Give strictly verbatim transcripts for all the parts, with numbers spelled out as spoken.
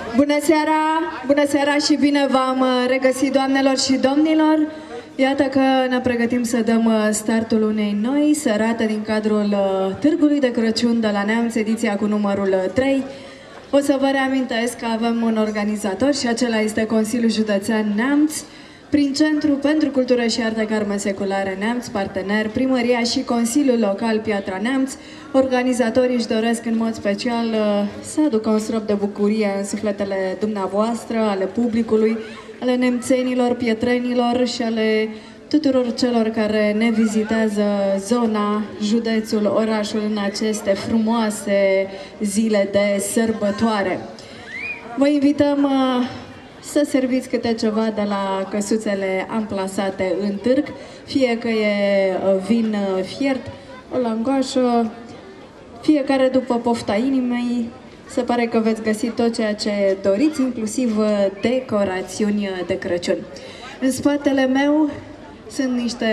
Bună seara! Bună seara și bine v-am regăsit, doamnelor și domnilor! Iată că ne pregătim să dăm startul unei noi serate din cadrul Târgului de Crăciun de la Neamț, ediția cu numărul trei. O să vă reamintesc că avem un organizator și acela este Consiliul Județean Neamț, prin Centru pentru Cultură și Arte Carmen Seculare Neamț, partener, Primăria și Consiliul Local Piatra Neamț. Organizatorii își doresc în mod special să aducă un strop de bucurie în sufletele dumneavoastră, ale publicului, ale nemțenilor, pietrenilor și ale tuturor celor care ne vizitează zona, județul, orașul în aceste frumoase zile de sărbătoare. Vă invităm să serviți câte ceva de la căsuțele amplasate în târg, fie că e vin fiert, o langoașă, fiecare după pofta inimii. Se pare că veți găsi tot ceea ce doriți, inclusiv decorațiuni de Crăciun. În spatele meu sunt niște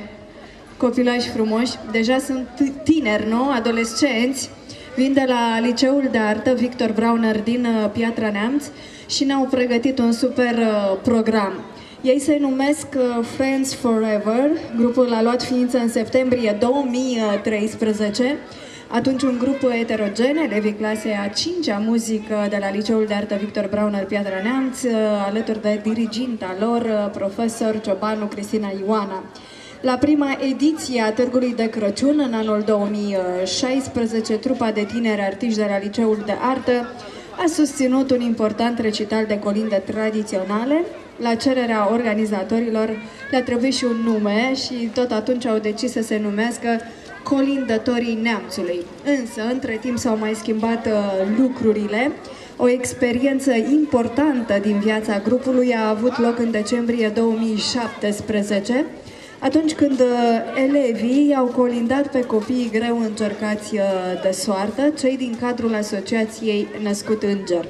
copilași frumoși, deja sunt tineri, nu? Adolescenți, vin de la Liceul de Artă Victor Brauner din Piatra Neamț și ne-au pregătit un super program. Ei se numesc Friends Forever, grupul a luat ființă în septembrie două mii treisprezece, atunci un grup eterogen, elevii clasei a cincea muzică de la Liceul de Artă Victor Brauner Piatra Neamț, alături de diriginta lor, profesor Ciobanu Cristina Ioana. La prima ediție a Târgului de Crăciun, în anul două mii șaisprezece, trupa de tineri artiști de la Liceul de Artă a susținut un important recital de colinde tradiționale. La cererea organizatorilor le-a trebuit și un nume și tot atunci au decis să se numească Colindătorii Neamțului. Însă, între timp s-au mai schimbat uh, lucrurile. O experiență importantă din viața grupului a avut loc în decembrie două mii șaptesprezece, atunci când uh, elevii au colindat pe copiii greu încercați uh, de soartă, cei din cadrul Asociației Născut Înger.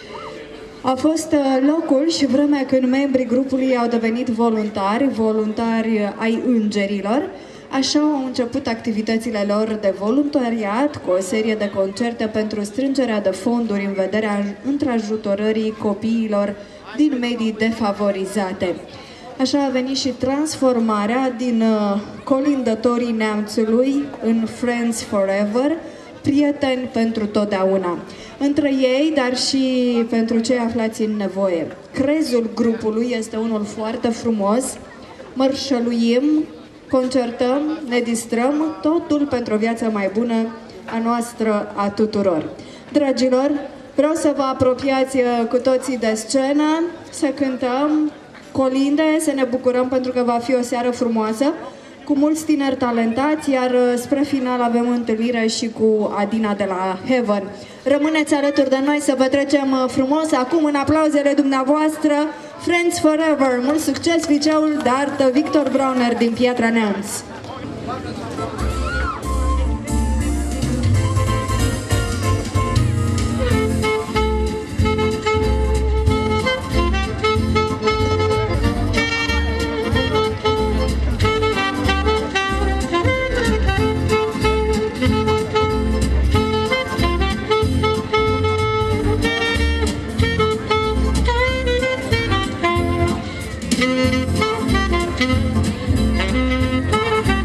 A fost uh, locul și vremea când membrii grupului au devenit voluntari, voluntari ai îngerilor. Așa au început activitățile lor de voluntariat, cu o serie de concerte pentru strângerea de fonduri în vederea întrajutorării copiilor din medii defavorizate. Așa a venit și transformarea din uh, Colindătorii Neamțului în Friends Forever, prieteni pentru totdeauna. Între ei, dar și pentru cei aflați în nevoie. Crezul grupului este unul foarte frumos, mărșăluim, concertăm, ne distrăm, totul pentru o viață mai bună a noastră, a tuturor. Dragilor, vreau să vă apropiați cu toții de scenă, să cântăm colinde, să ne bucurăm pentru că va fi o seară frumoasă, cu mulți tineri talentați, iar spre final avem întâlnire și cu Adina de la Heaven. Rămâneți alături de noi să vă trecem frumos acum în aplauzele dumneavoastră. Friends Forever, mult succes, Liceul de Artă Victor Brauner din Piatra Neamț! Thank you.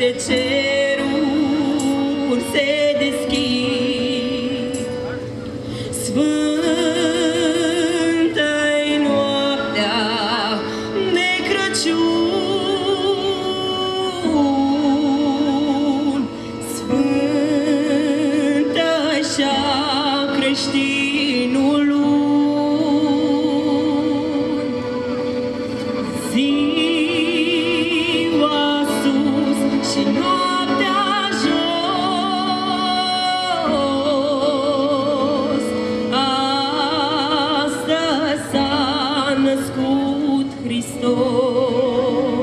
de ceruri se deschid. Sfântă-i noaptea de Crăciun, sfântă așa creștinul luni. Ziua sus și noaptea jos, astăzi s-a născut Hristos.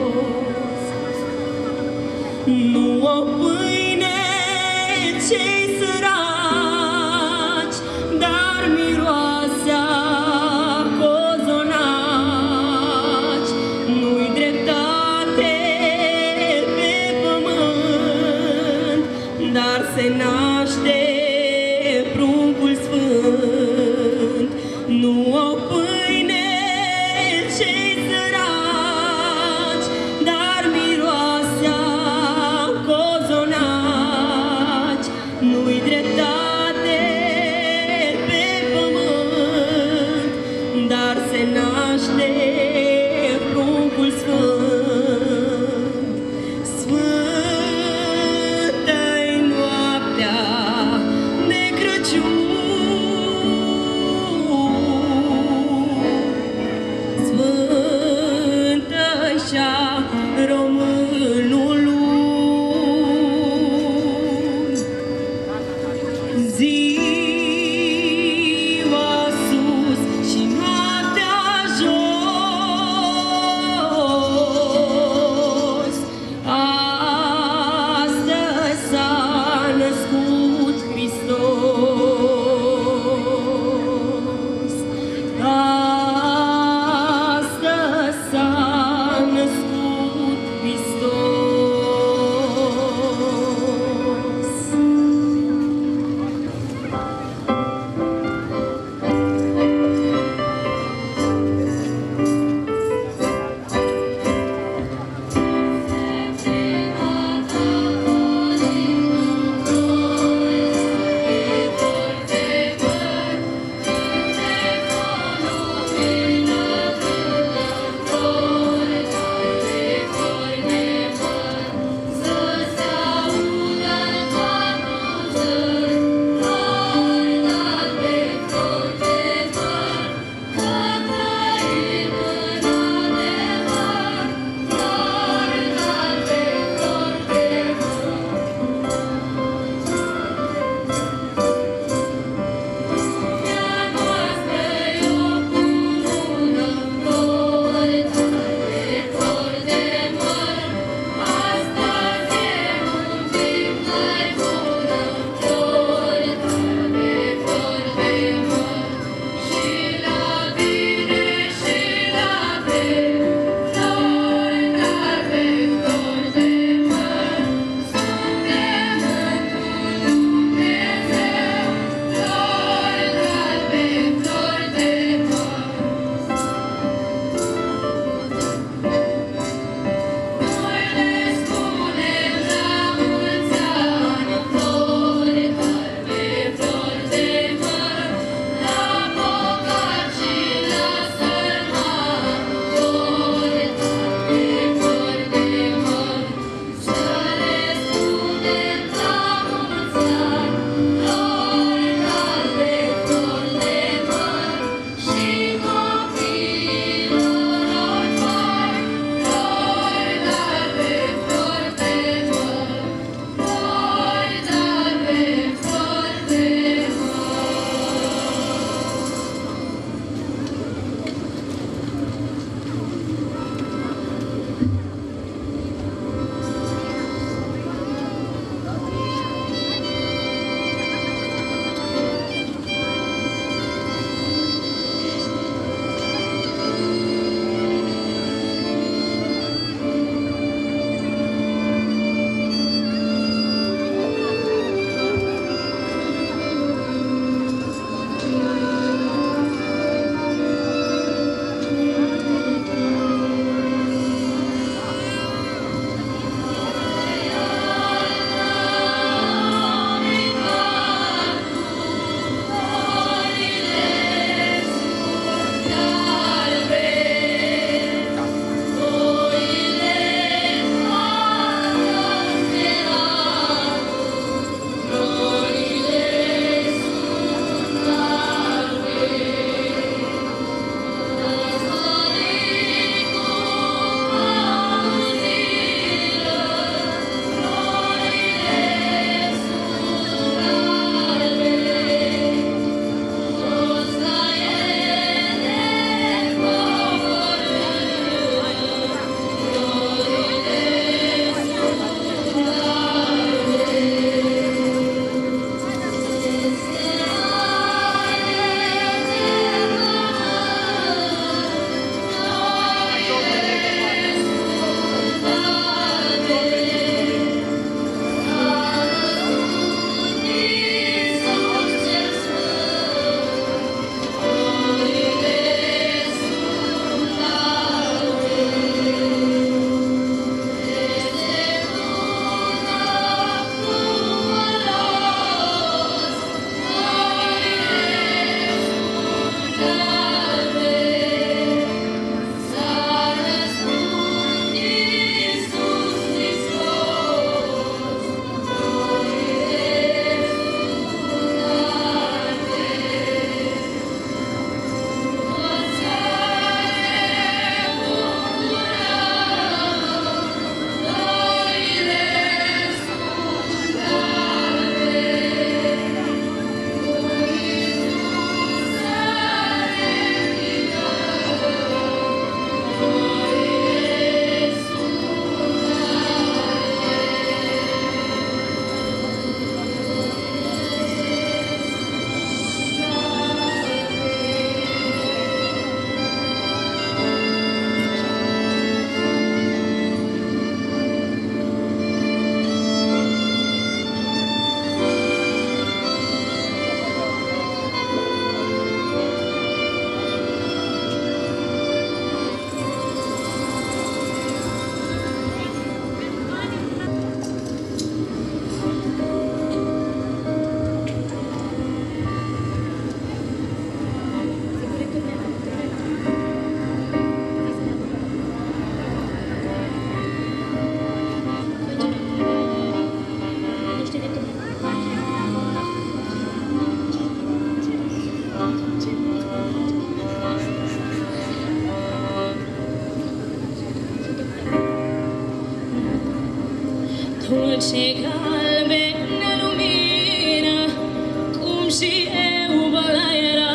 dulce galbenă lumină, cum și eu băla era.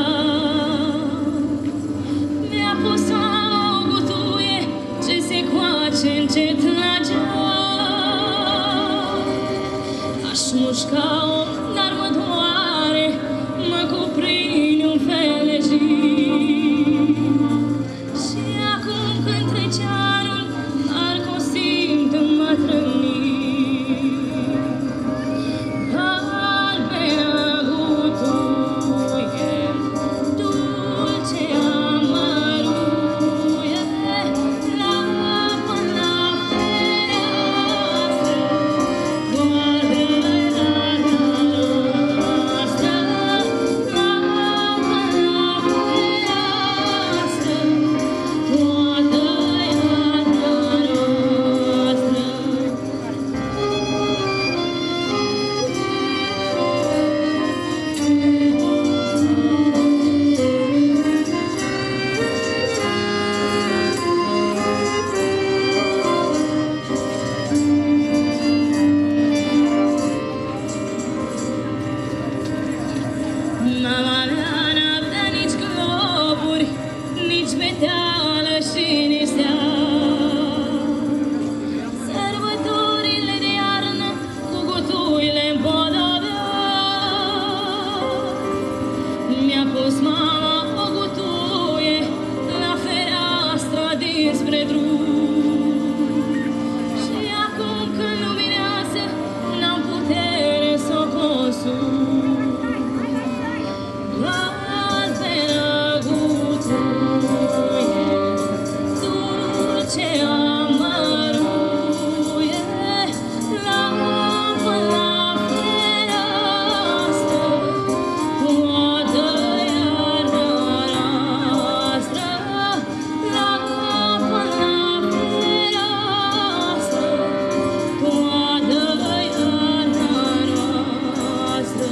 Mi-a pus mama o gutuie ce se coace încet la geam. Aș mușca-o, dar mă doare, mă cuprinde un fel de jig. Și acum când trece anul, parcă o simt în mă trămni. Galbenă gutuie, dulce amăruie, lapă la fereastră, goală iarna noastră. Lapă la fereastră, toată iarna noastră. Mama mea n-avea nici globuri, nici meteală și nici steag. Sărbătorile de iarnă cu gutuile împodobeau. Mi-a pus mama o gutuie la fereastra dinspre drum. Și acum când luminează, n-am putere să o consum. Galbenă gutuie, dulce amăruie, lapă la fereastră, toată iarna noastră. Lapă la fereastră, toată iarna noastră.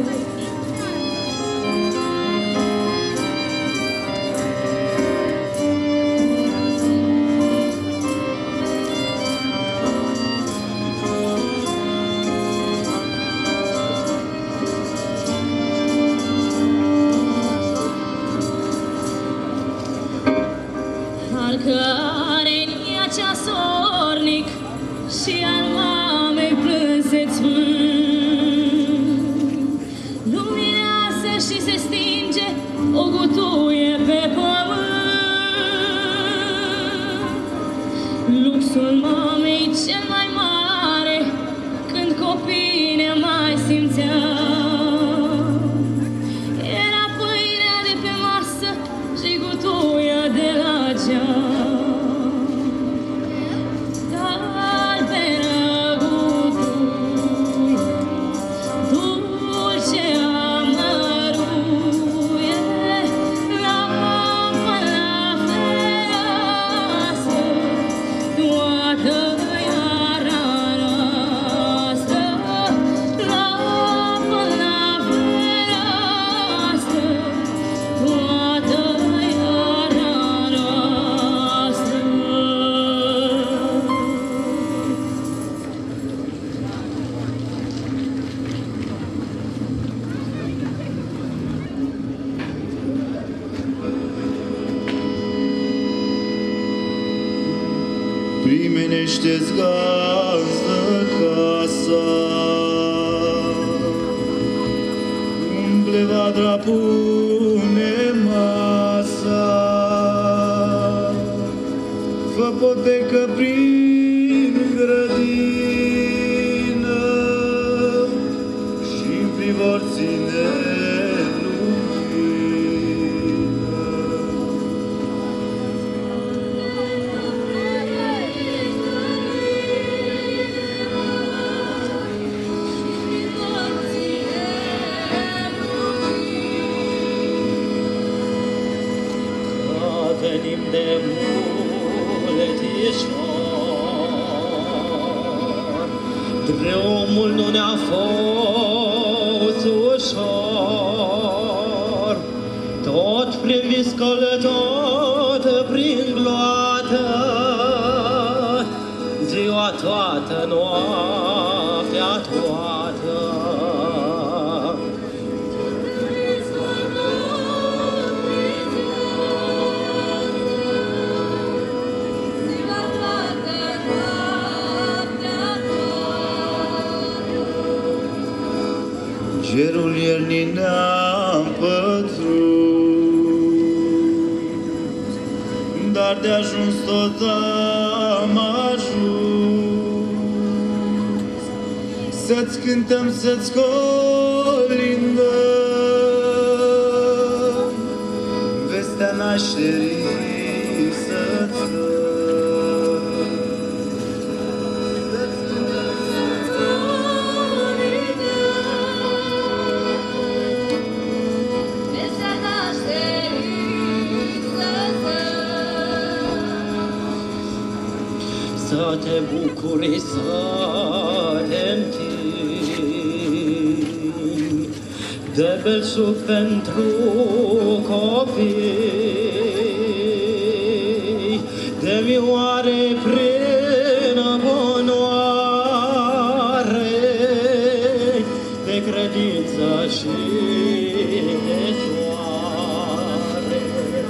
Parcă are-n ea ceasornic și al mamei plânse-ți vânt. Luminează și se stinge o gutuie pe pământ. Luxul mamei cel mai mare, când copiii ne mai simțeau, era pâinea de pe masă și gutuia de la geam. Galbenă gutuie, dulce amăruie, lapă la fereastră, toată iarna noastră. Lapă la fereastră, toată iarna noastră. Primește-ți gazdă casa, umple vadra pune masa, fă potecă prin grădină și-n privor ține lumină. Venim de muletișor, drumul nu ne-a fost ușor, tot prin viscol, tot prin gloată, ziua toată noaptea toată. Cerul iernii ne-am pătruns, dar de ajuns tot am ajuns. Să-ți cântăm, să-ți colindăm vestea nașterii să-ți dăm. Să te bucuri, să te întinzi de belșug pentru copii, de vioare plină bunoare, de credință și de soare.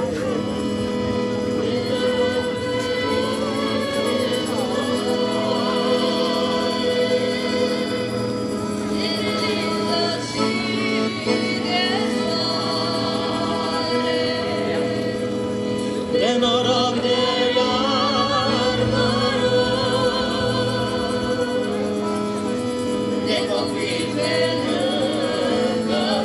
De noroc, de iarnă, de copii pe lângă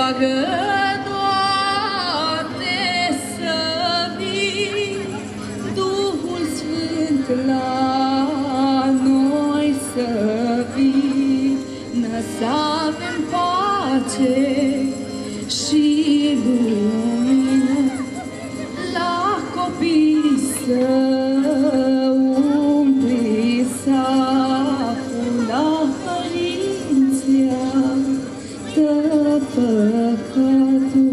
roagă, Doamne, să vii, Duhul Sfânt la noi să vii, să avem pace și lumină, la copii să umpli saful, la părinți iartă păcatul.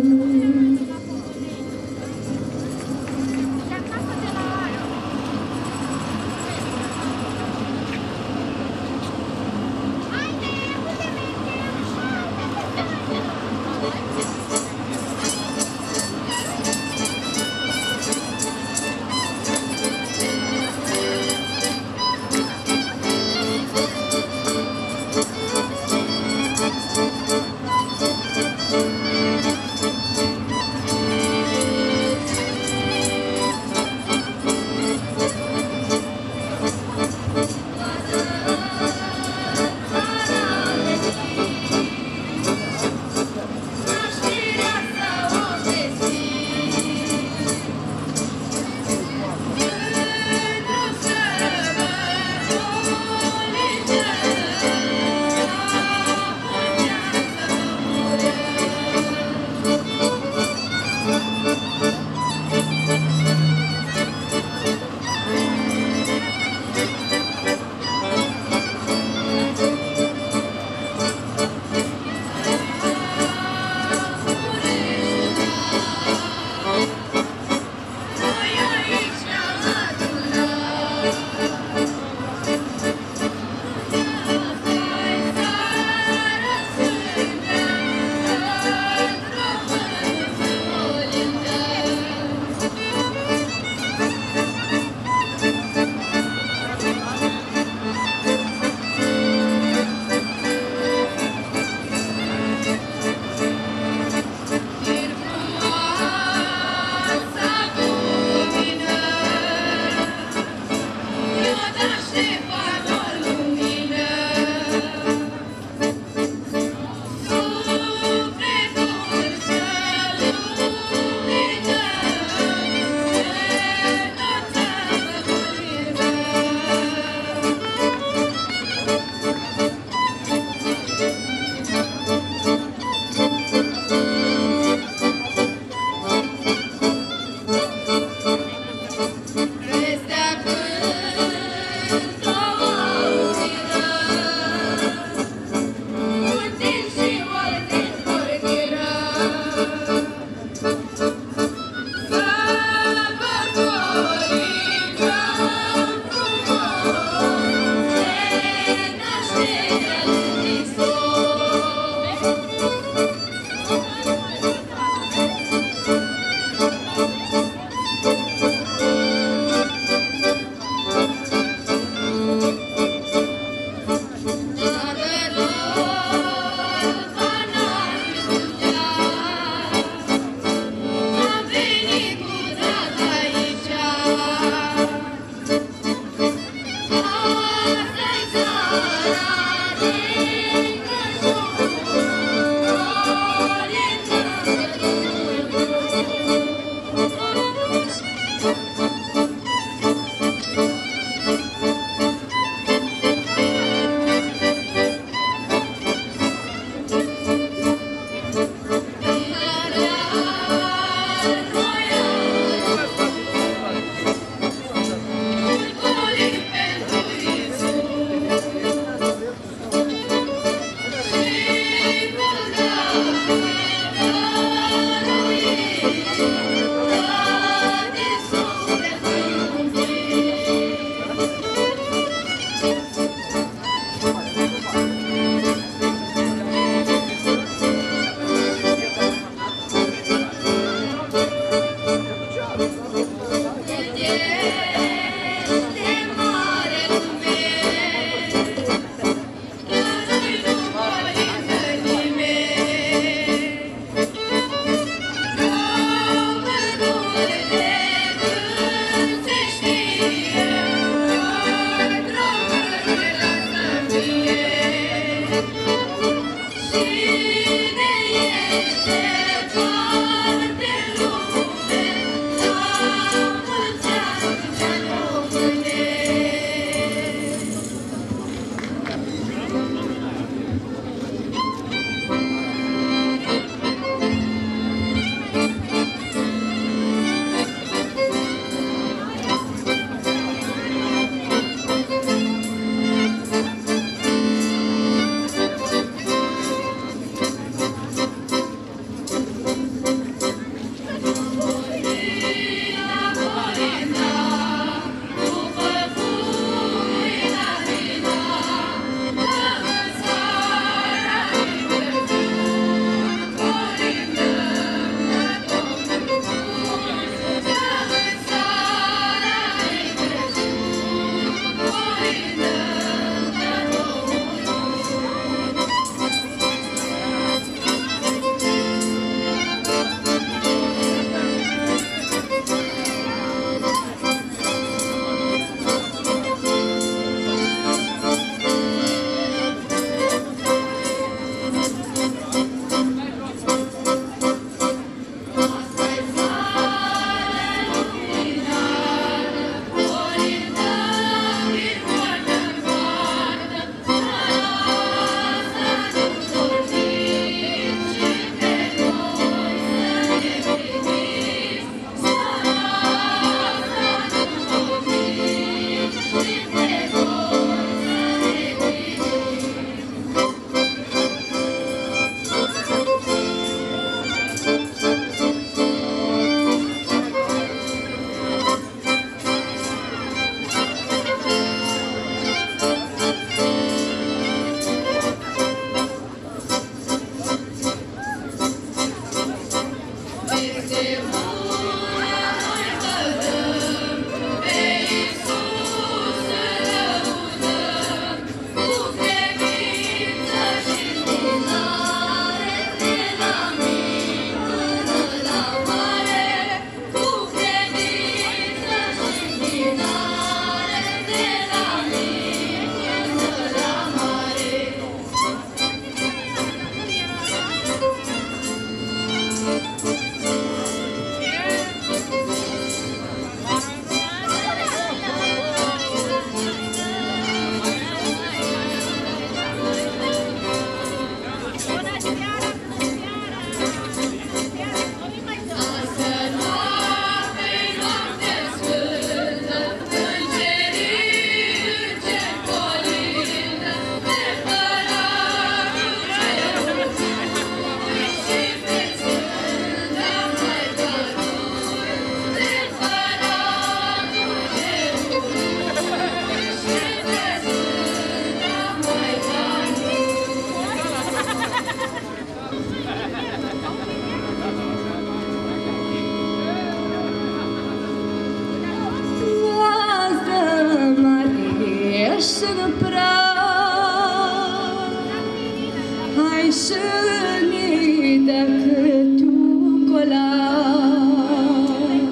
și-ni decât un colar,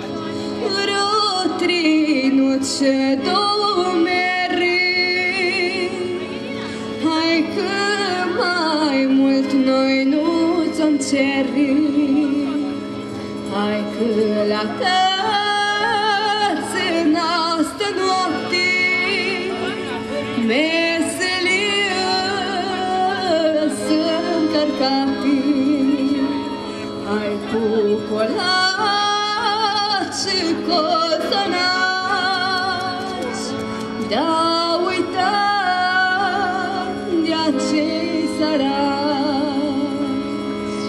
rotrinut și domeri, hai că mai mult noi nu ți-om ceri, hai că la tăți în astă noapte meselie să-mi cărcati, hai cu colaci și cozonaci, de-a uita de acei săraci.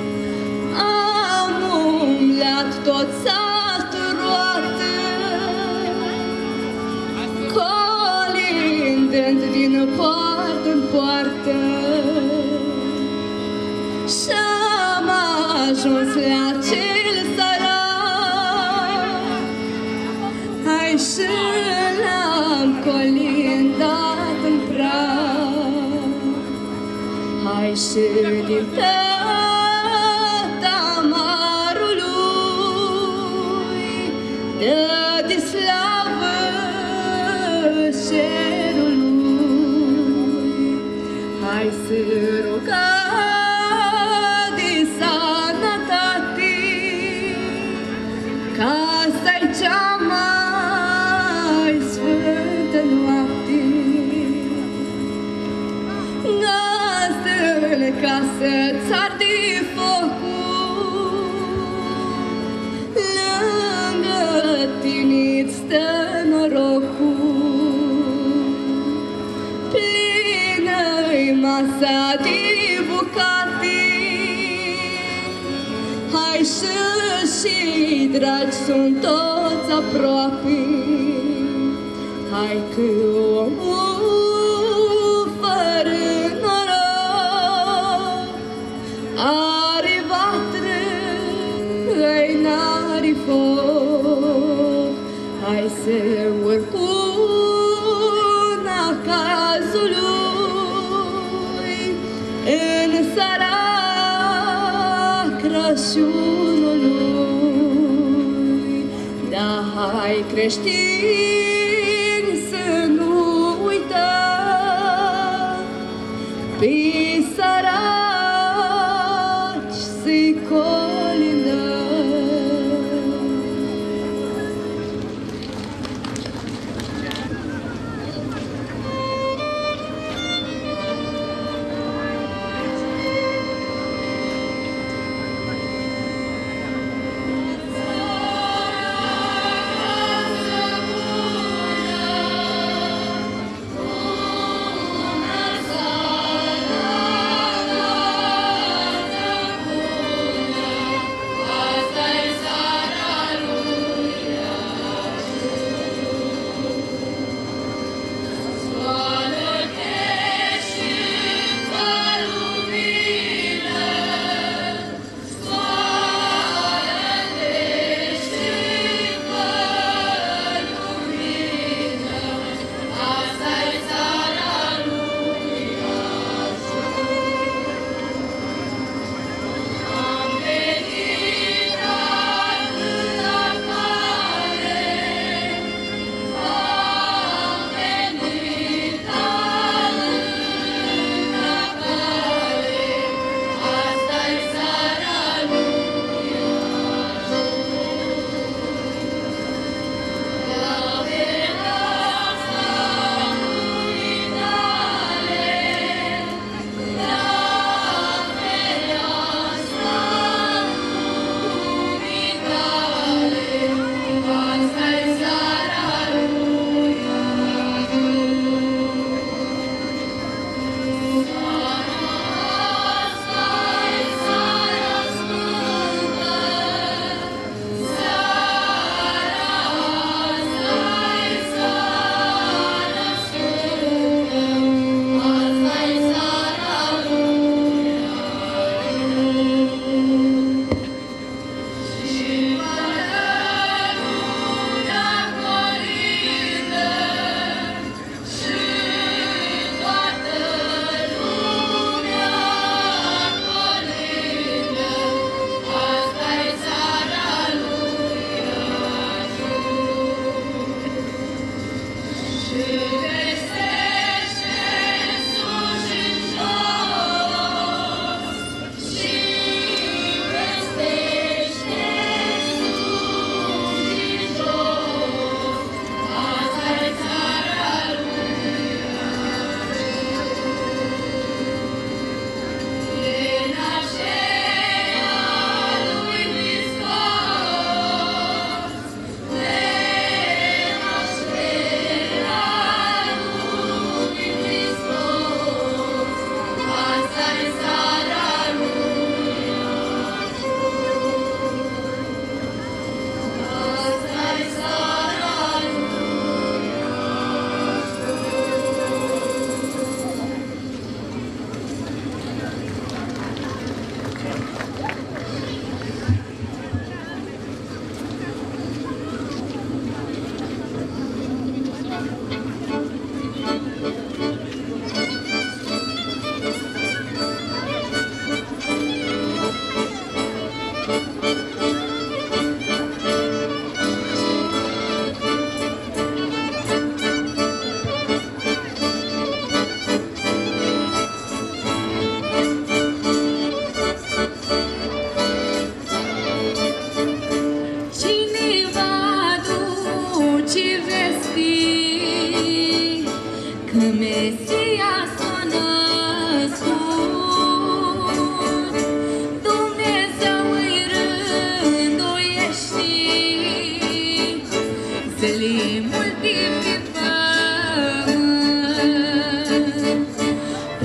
Am umblat tot satul roată, colindând din poartă în poartă, și-am ajuns la cel sărac, hai și l-am colindat în prag, hai și din tăta marului dă-de slavă cerului, hai să rugăm de sănătate, ca să-i cea mai sfântă noapte. Gazdele ca să-ți arde focul, lângă tine-ți stă norocul, plină-i masa de bucate, hai și și dragi sunt toți aproape, hai că omul fără noroc are vatră, îi n-are foc, hai să urcuna cazului în sărac Crăciunului, da hai creștini să nu uităm, pe săraci să-i colindăm. Bună seara!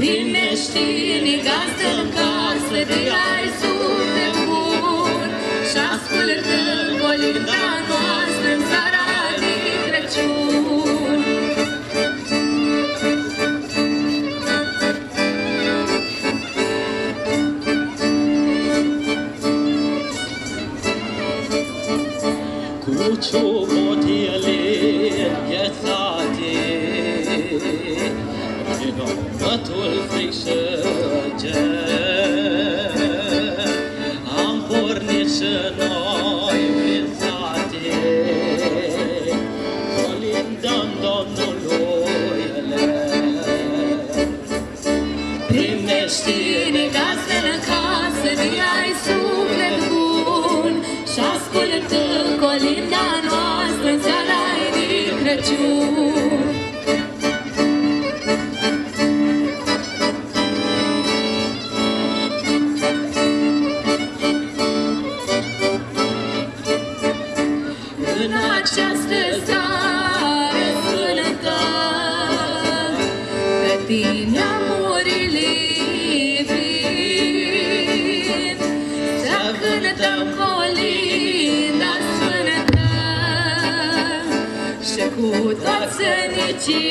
Primește-ne gazdă în casă, de ai suflet bun și ascultă colinda noastră în seara de Crăciun. Cu ciobotele înghețate, prin omătul fric și ger, am pornit și noi prin sate, colindăm Domnului ele. Primește-ne gazdă în casă, de ai suflet bun și ascultă colinda noastră în seara de Crăciun. În această seară sfântă, pe tine amurile vin, să cântăm colinda sfântă și cu toți să ne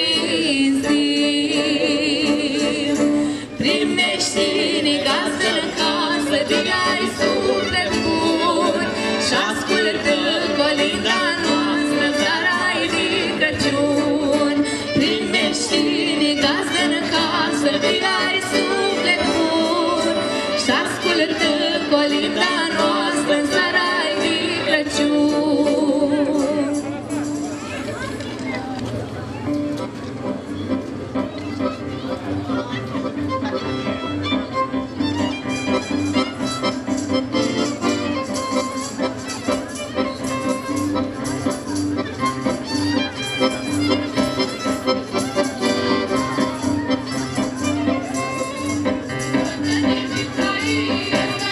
cinstim. Primește-ne gazdă în casă, de ai suflet bun și ascultă colinda noastră în seara de Crăciun. Primește-ne gazdă în casă, de ai suflet bun și ascultă colinda noastră în seara de Crăciun. Este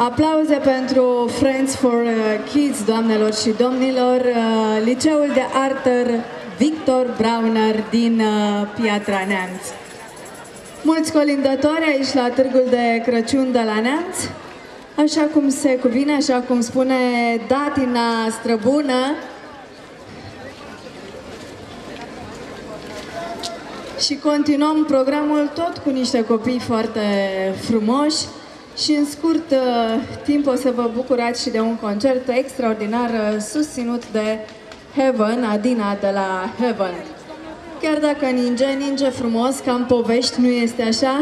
Aplauze pentru Friends for Kids, doamnelor și domnilor, Liceul de Artă Victor Brauner din Piatra Neamț. Mulți colindători aici la Târgul de Crăciun de la Neamț, așa cum se cuvine, așa cum spune datina străbună. Și continuăm programul tot cu niște copii foarte frumoși și în scurt uh, timp o să vă bucurați și de un concert extraordinar uh, susținut de Heaven, Adina de la Heaven. Chiar dacă ninge, ninge frumos, ca în povești, nu este așa?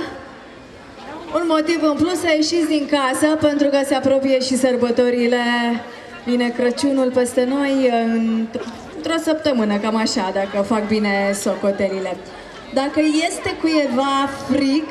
Un motiv în plus să ieșiți din casă, pentru că se apropie și sărbătorile. Vine Crăciunul peste noi într-o săptămână, cam așa, dacă fac bine socotelile. Dacă este cuiva frig,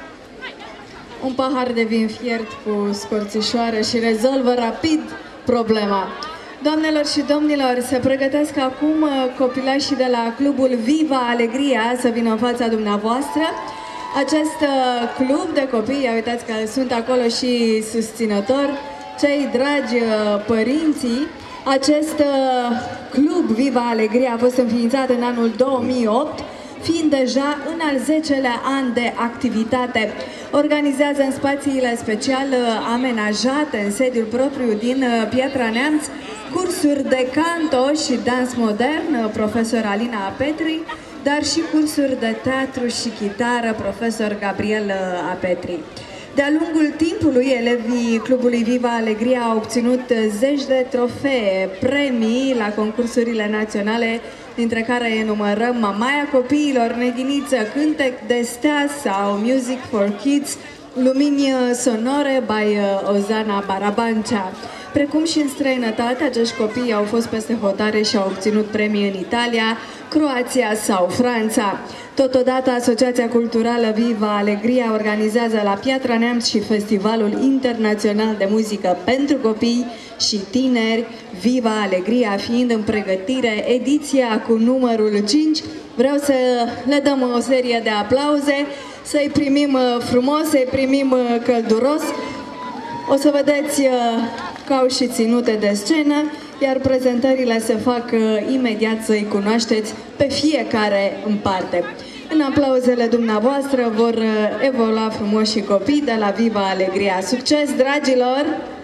un pahar de vin fiert cu scorțișoară și rezolvă rapid problema. Doamnelor și domnilor, se pregătesc acum copilașii de la clubul Viva Alegria să vină în fața dumneavoastră. Acest club de copii, uitați că sunt acolo și susținători, cei dragi părinții. Acest club Viva Alegria a fost înființat în anul două mii opt, fiind deja în al zecelea an de activitate. Organizează în spațiile special amenajate în sediul propriu din Piatra Neamț cursuri de canto și dans modern, profesor Alina Apetri, dar și cursuri de teatru și chitară, profesor Gabriel Apetri. De-a lungul timpului, elevii clubului Viva Alegria au obținut zeci de trofee, premii la concursurile naționale, dintre care enumărăm Mamaia Copiilor, Neghiniță, Cântec de Stea sau Music for Kids, Lumini Sonore by Ozana Barabancea. Precum și în străinătate, acești copii au fost peste hotare și au obținut premii în Italia, Croația sau Franța. Totodată, Asociația Culturală Viva Alegria organizează la Piatra Neamț și Festivalul Internațional de Muzică pentru Copii și Tineri, Viva Alegria fiind în pregătire ediția cu numărul cinci. Vreau să le dăm o serie de aplauze, să-i primim frumos, să-i primim călduros. O să vedeți că au și ținute de scenă, iar prezentările se fac imediat, să-i cunoașteți pe fiecare în parte. În aplauzele dumneavoastră vor evolua frumoși copii de la Viva Alegria. Succes, dragilor!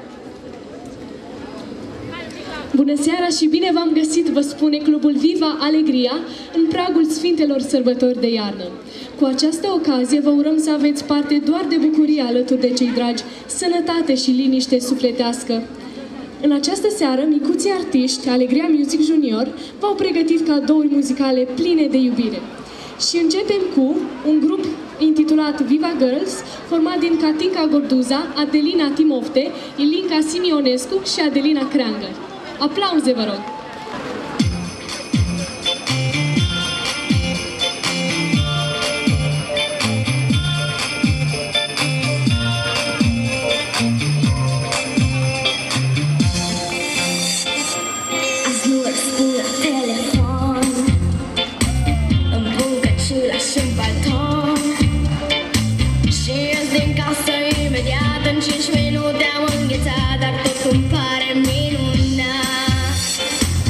Bună seara și bine v-am găsit, vă spune clubul Viva Alegria, în pragul Sfintelor Sărbători de iarnă. Cu această ocazie vă urăm să aveți parte doar de bucurie alături de cei dragi, sănătate și liniște sufletească. În această seară, micuții artiști, Alegria Music Junior, v-au pregătit cadouri muzicale pline de iubire. Și începem cu un grup intitulat Viva Girls, format din Katinka Gorduza, Adelina Timofte, Ilinca Simionescu și Adelina Creangă. Aplauze, vă rog! cinci minute am înghețat, dar tot îmi pare minunat.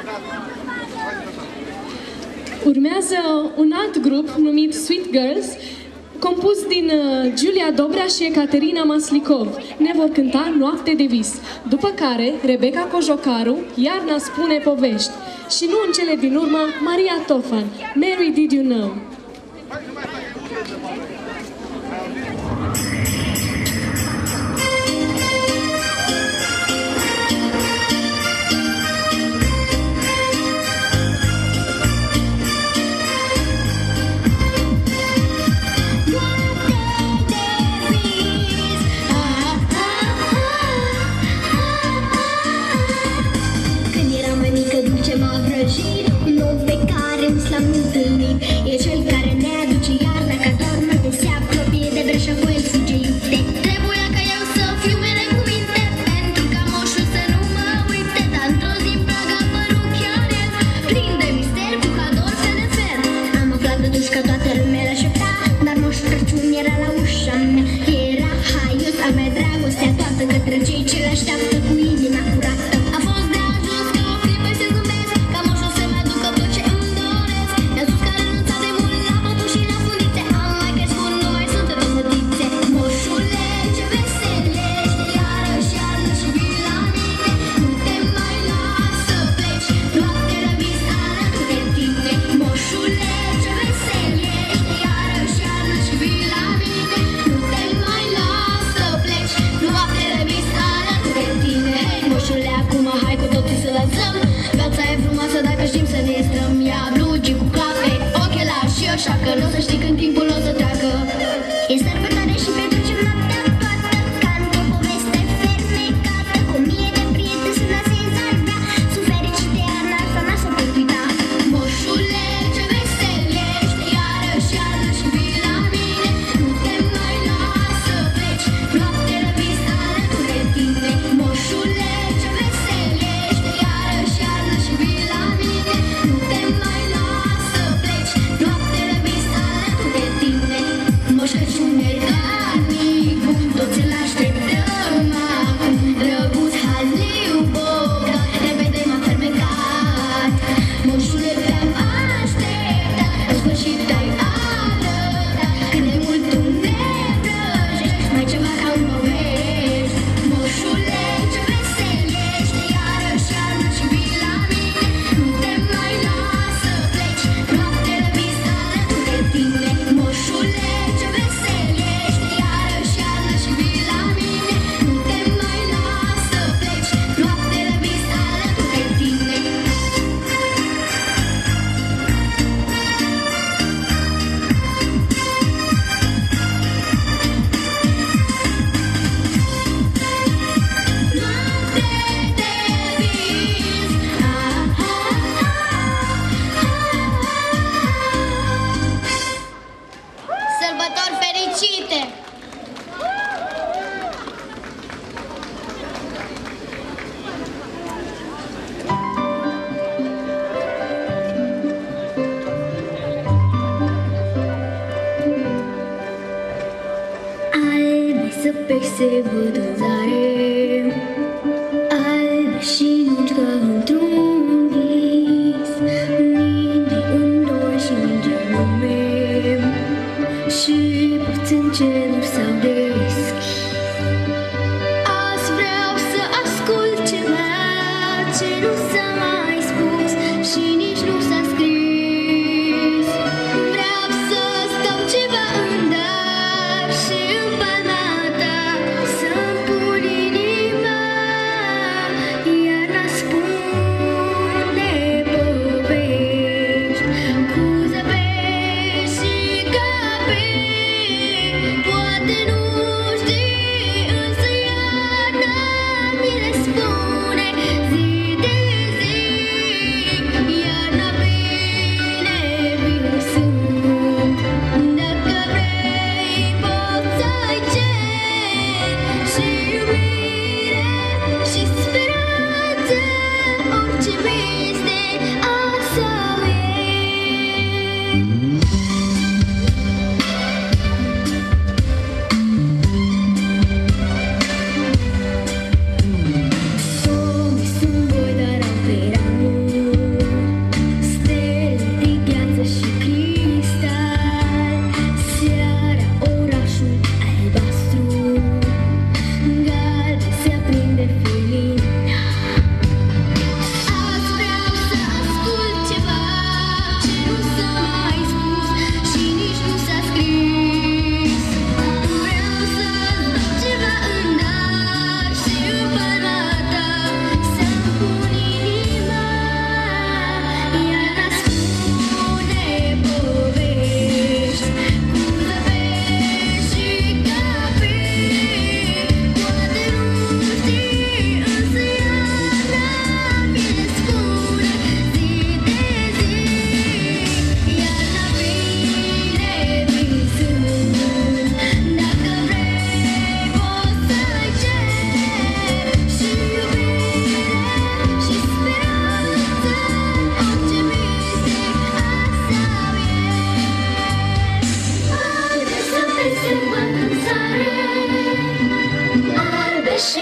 Urmează un alt grup numit Sweet Girls, compus din uh, Giulia Dobrea și Ecaterina Maslicov. Ne vor cânta Noapte de vis, după care Rebecca Cojocaru, Iarna spune povești și nu în cele din urmă Maria Tofan, Mary Did You Know? Un om pe care nu l-am întâlnit e cel care ne aduce iarna, ca doar noapte se apropie de breșa cu el fuge iute. Trebuia ca eu să fiu mereu cu minte, pentru ca moșul să nu mă uite. Dar într-o zi în prag a apărut chiar el, plin de mister, cu cador fel de fel. Am aflat totuși că toată lumea l-aștepta, dar Moș Crăciun era la ușa mea. Era haios, a mea dragostea toată către cei ce l-așteaptă cu inima curată. A fost de ajuns că o clipă să zâmbesc, ca moșul să-mi aducă tot ce îmi doresc. Mi-a spus că a renunțat de mult la păpuși și la fundițe, am mai crescut, nu mai sunt pe fătițe. Moșule, ce veselește, iarăși iarnă și vii la mine, nu te mai las să pleci, noapte la vis alături de tine. Moșule, ce veselește, iarăși iarnă și vii la mine, nu te mai las să pleci, noapte la vis alături de tine.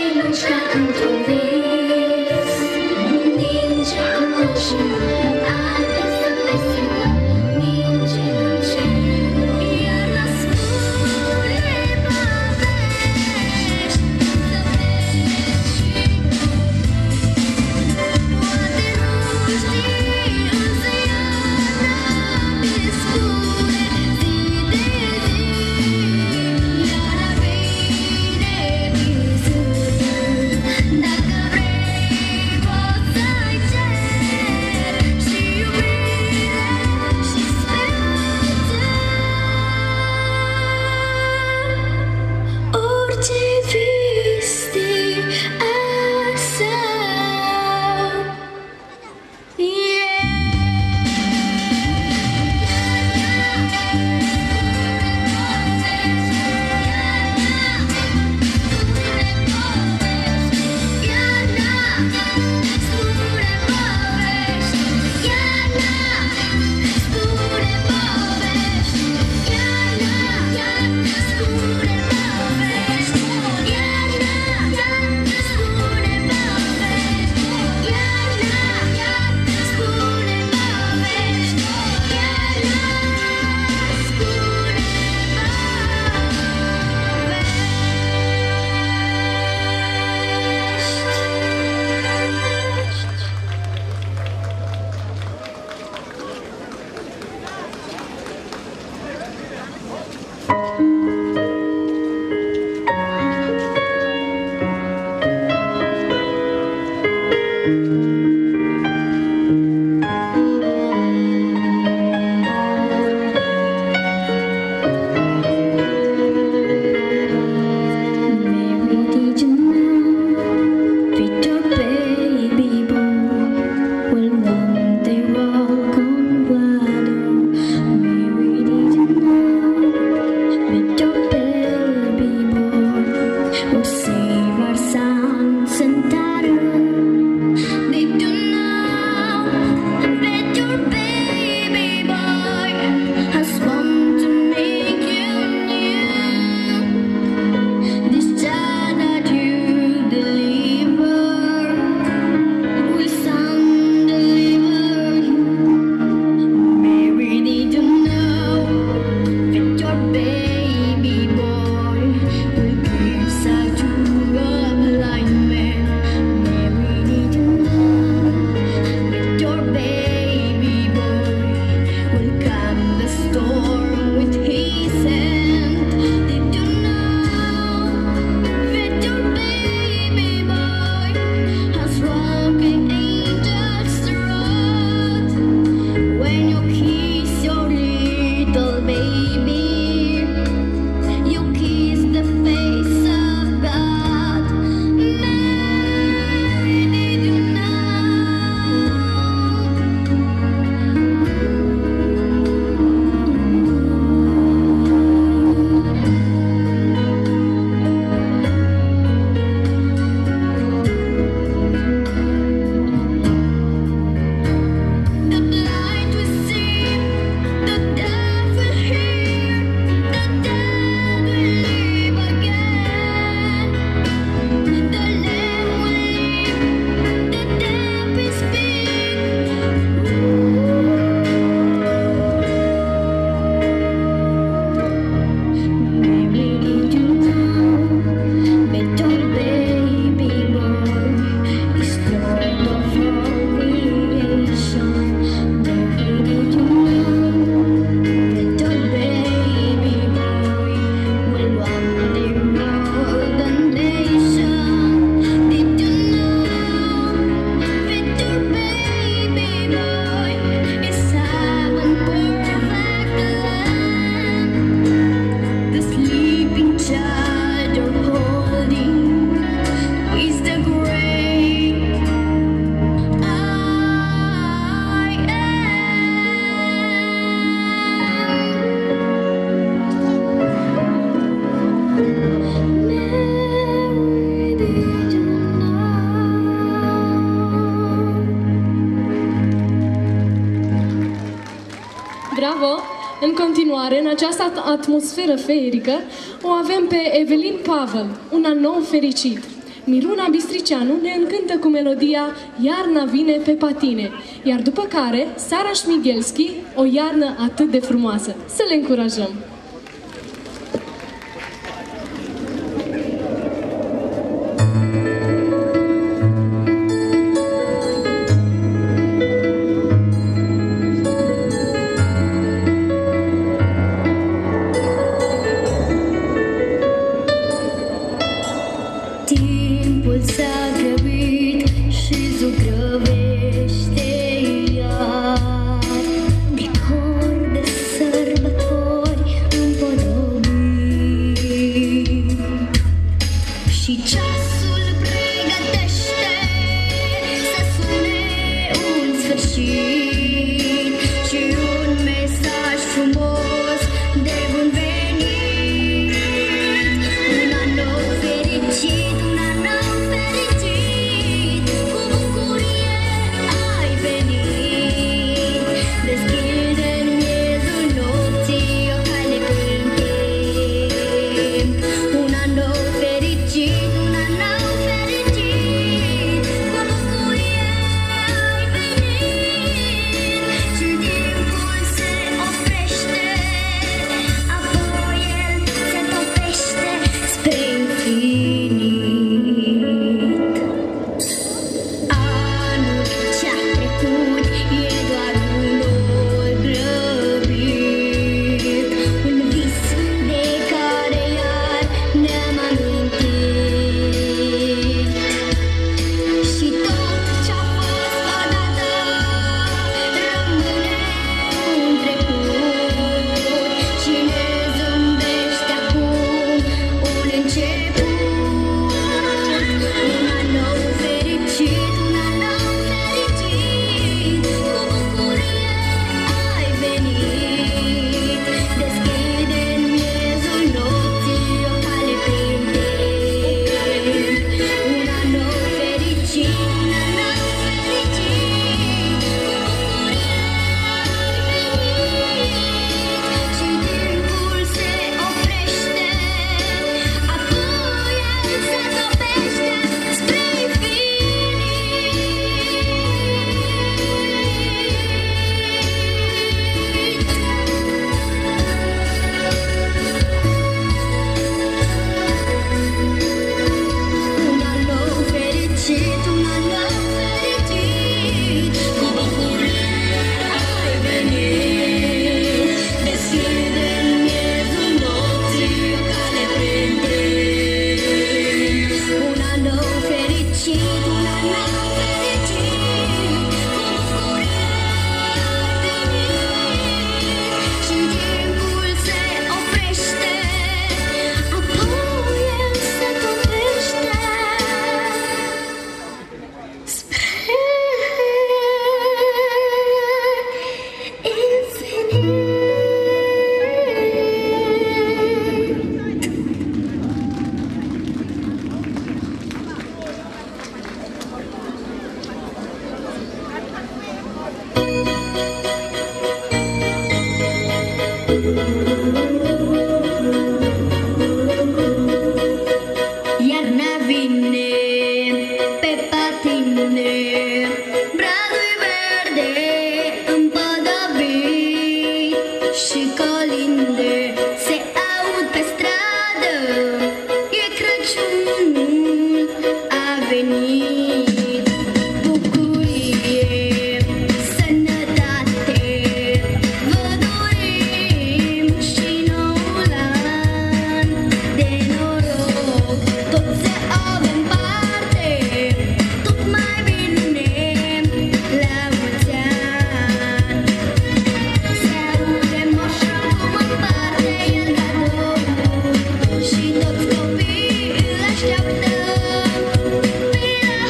mișca într-un vis. Ninge în mașină, albe să veselă, ninge în cer. Iarna spune povești, să vezi și poate nu știi, însă iarna mi spune zi de zi. Iarna vine din sus, dacă vrei poți să-i ceri și iubire și speranță. Orice vis de asta. Bravo! În continuare, în această atmosferă feerică, o avem pe Evelin Pavel, un an nou fericit. Miruna Bistricianu ne încântă cu melodia Iarna vine pe patine, iar după care Sara Șmighelski, O iarnă atât de frumoasă. Să le încurajăm! Timpul s-a grăbit și zugrăvește iar decor de sărbători împodobit. Și ceasul pregătește să sune un sfârșit și un mesaj frumos de bun venit. Un an nou fericit, un an nou fericit, cu bucurie ai venit. Deschide în miezul nopții o cale prin timp. Un an nou fericit, un an nou fericit, cu bucurie ai venit. Și timpul se oprește, apoi el se topește spre infinit. Anul ce-a trecut e doar un nor grăbit, un vis de care iar ne-am amintit. Și tot ce-a fost odată rămâne un trecut și ne zâmbește acum un început. Un an nou fericit, un an nou fericit, cu bucurie ai venit. Deschide în miezul nopții o cale prin timp. Un an nou fericit, un an nou fericit, cu bucurie ai venit. Și timpul se oprește, apoi el se topește spre Un an nou fericit, un an nou fericit, cu bucurie ai venit. Deschide în miezul nopții o cale prin timp. Un an nou fericit, un an nou fericit, cu bucurie ai venit. Și timpul se oprește, apoi el se topește spre infinit. Iarna vine pe patine, bradul verde împodobit și colinde se aud pe stradă. E Crăciunul a venit. Bucurie, sănătate, vă dorim și noul an de noroc. Tot să avem parte, tot mai bine la mulți ani. Se aude moșul cum împarte el cadou și toți copiii îl așteaptă.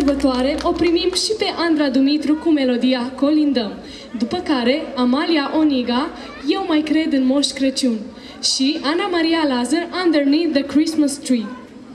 sărbătoare o primim și pe Andra Dumitru cu melodia Colindăm, după care Amalia Oniga, Eu mai cred în Moș Crăciun și Ana Maria Lazar, Underneath the Christmas Tree.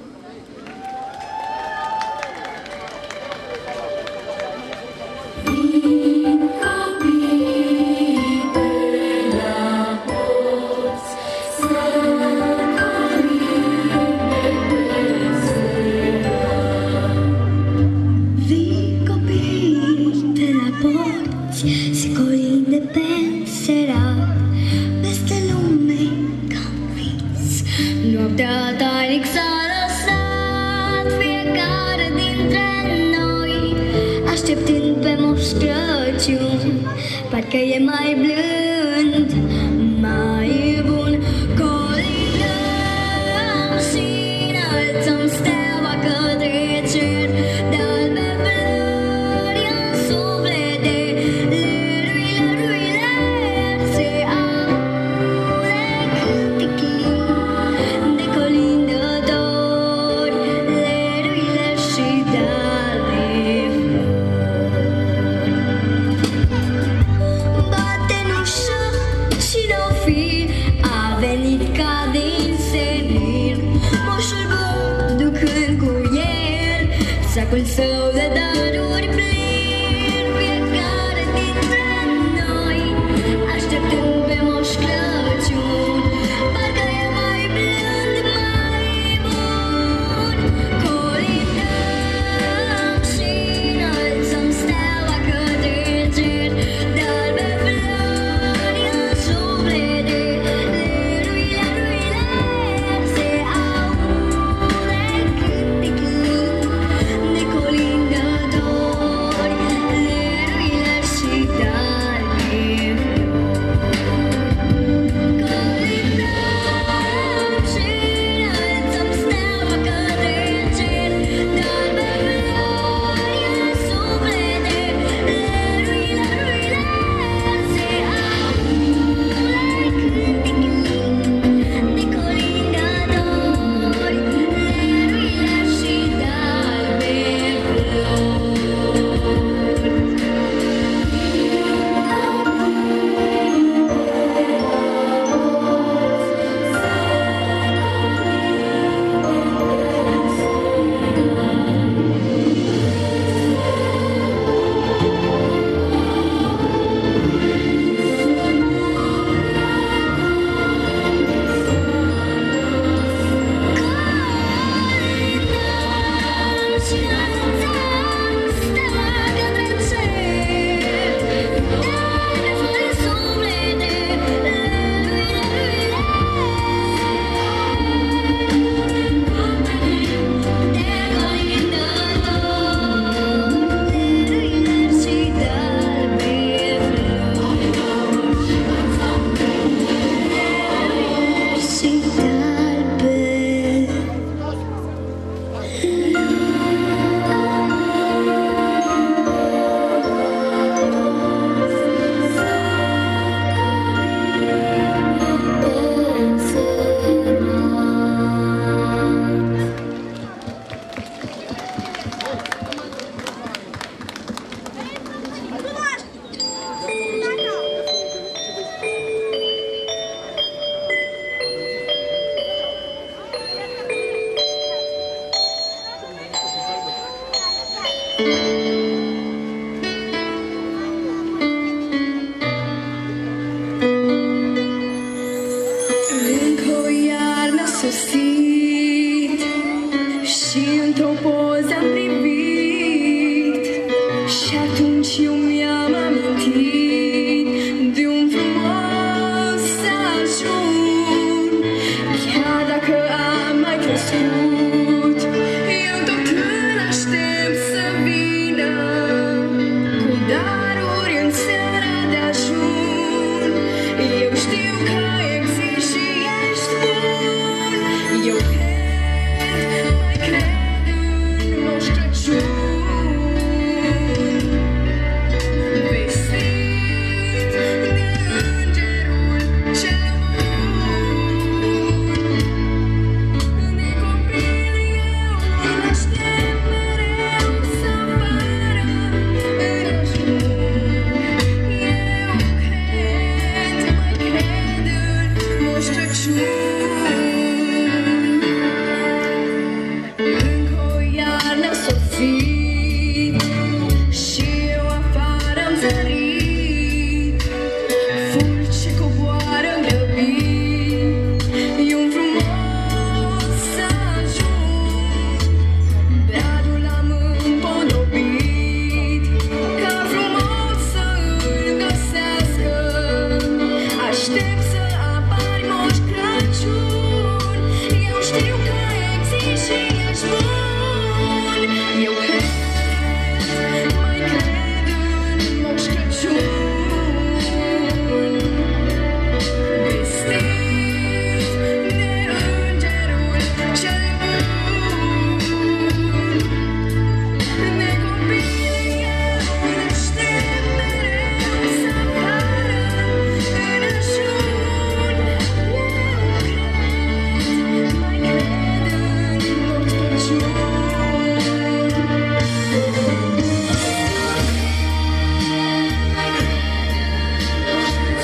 Parcă e mai blând, mai bun. Colindăm și înălțăm steaua către cer, de albe flori în suflete, lărui, lărui, lăr, se aude cântec lin de colindători, lărui, lăr și de-albe flori. Sacul său de daruri plin, fiecare dintre noi așteptând pe Moș Crăciun. Parcă e mai blând, mai bun. Colindăm și înălțăm steaua către cer, de albe flori în suflete, lărui, lărui, lăr, se aude cântec lin de colindători, lărui, lăr și de-albe flori. Colindăm și înălțăm steaua către cer, de albe flori în suflete, lărui, lărui, lăr, se aude cântec lin de colindători, lărui, lăr și de-albe Încă o iarnă a sosit și într-o poză am privit și atunci eu mi-am amintit de un frumos ajun. Chiar dacă am mai crescut, eu tot îl aștept să vină cu daruri în seara de ajun. Eu știu că existi și ești bun. Eu cred, mai cred în Moș Crăciun, vestit de îngerul cel bun. De copil eu îl aștept mereu să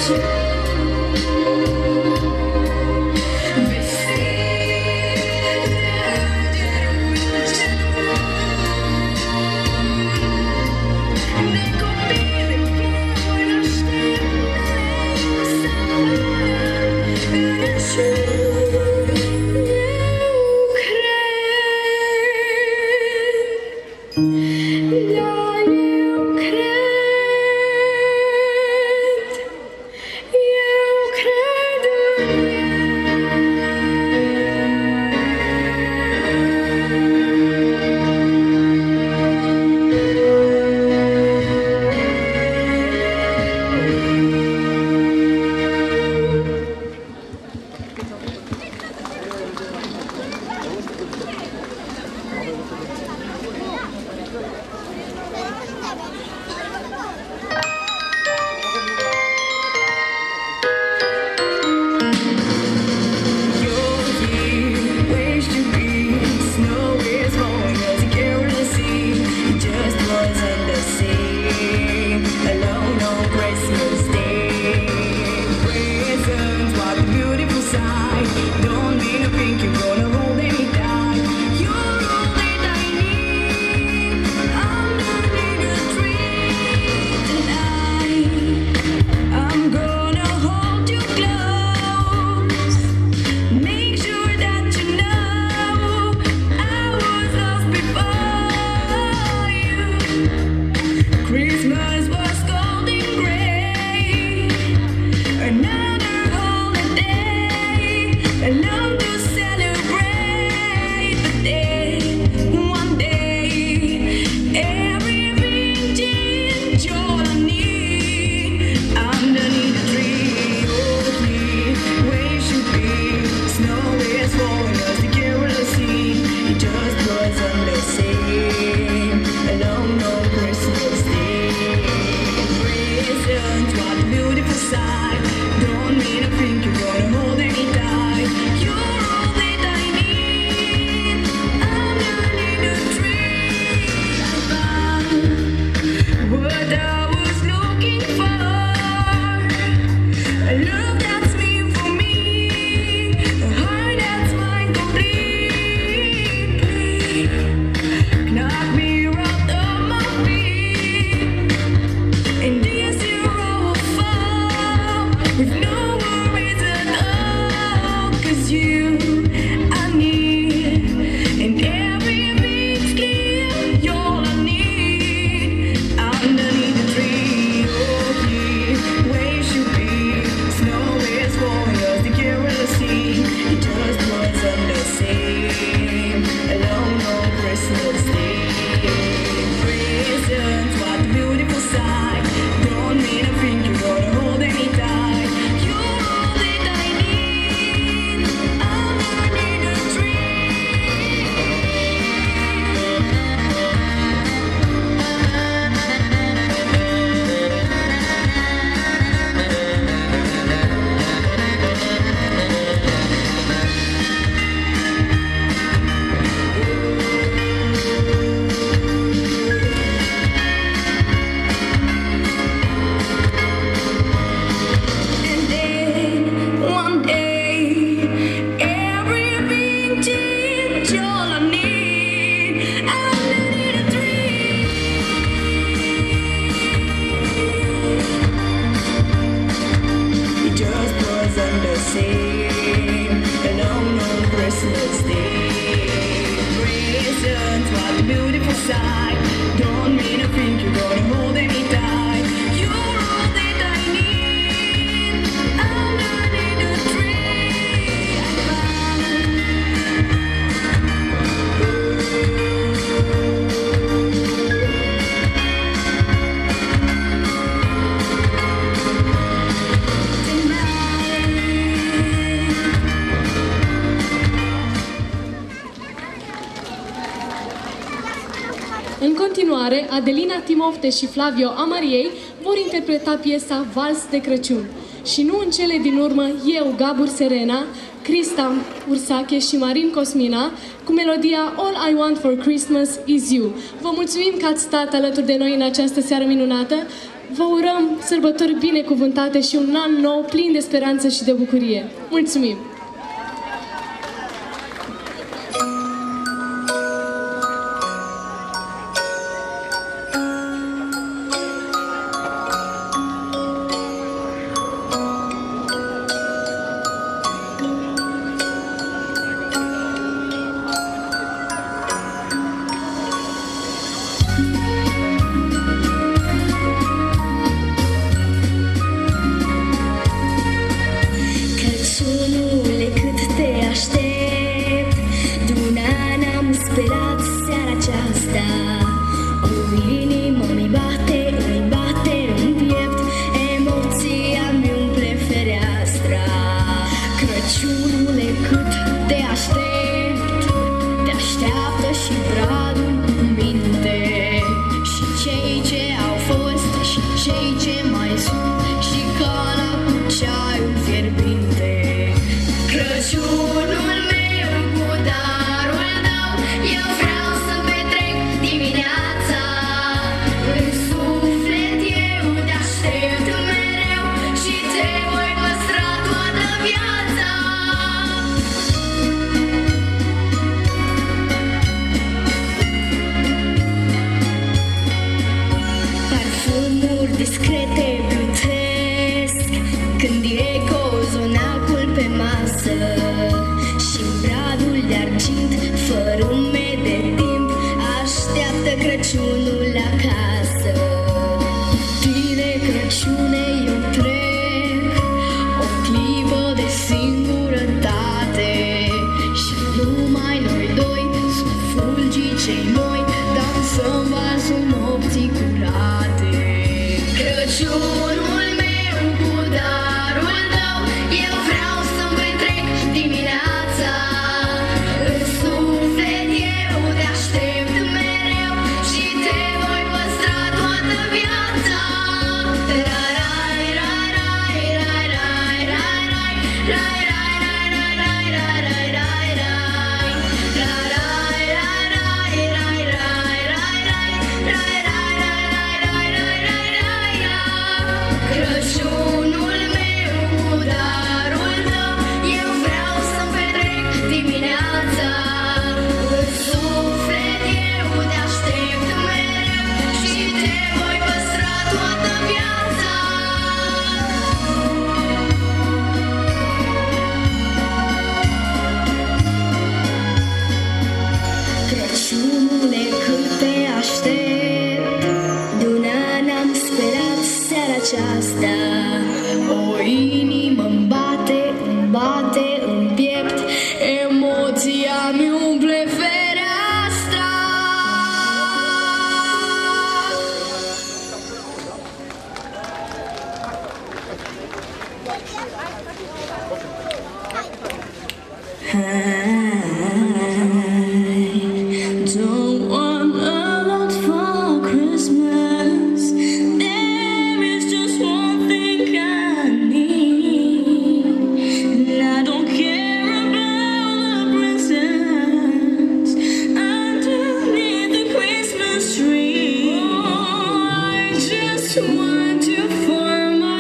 Adelina Timofte și Flavio Amariei vor interpreta piesa Vals de Crăciun. Și nu în cele din urmă, eu, Gabor Serena, Crista Ursache și Marin Cosmina, cu melodia All I Want for Christmas Is You. Vă mulțumim că ați stat alături de noi în această seară minunată. Vă urăm sărbători binecuvântate și un an nou plin de speranță și de bucurie. Mulțumim!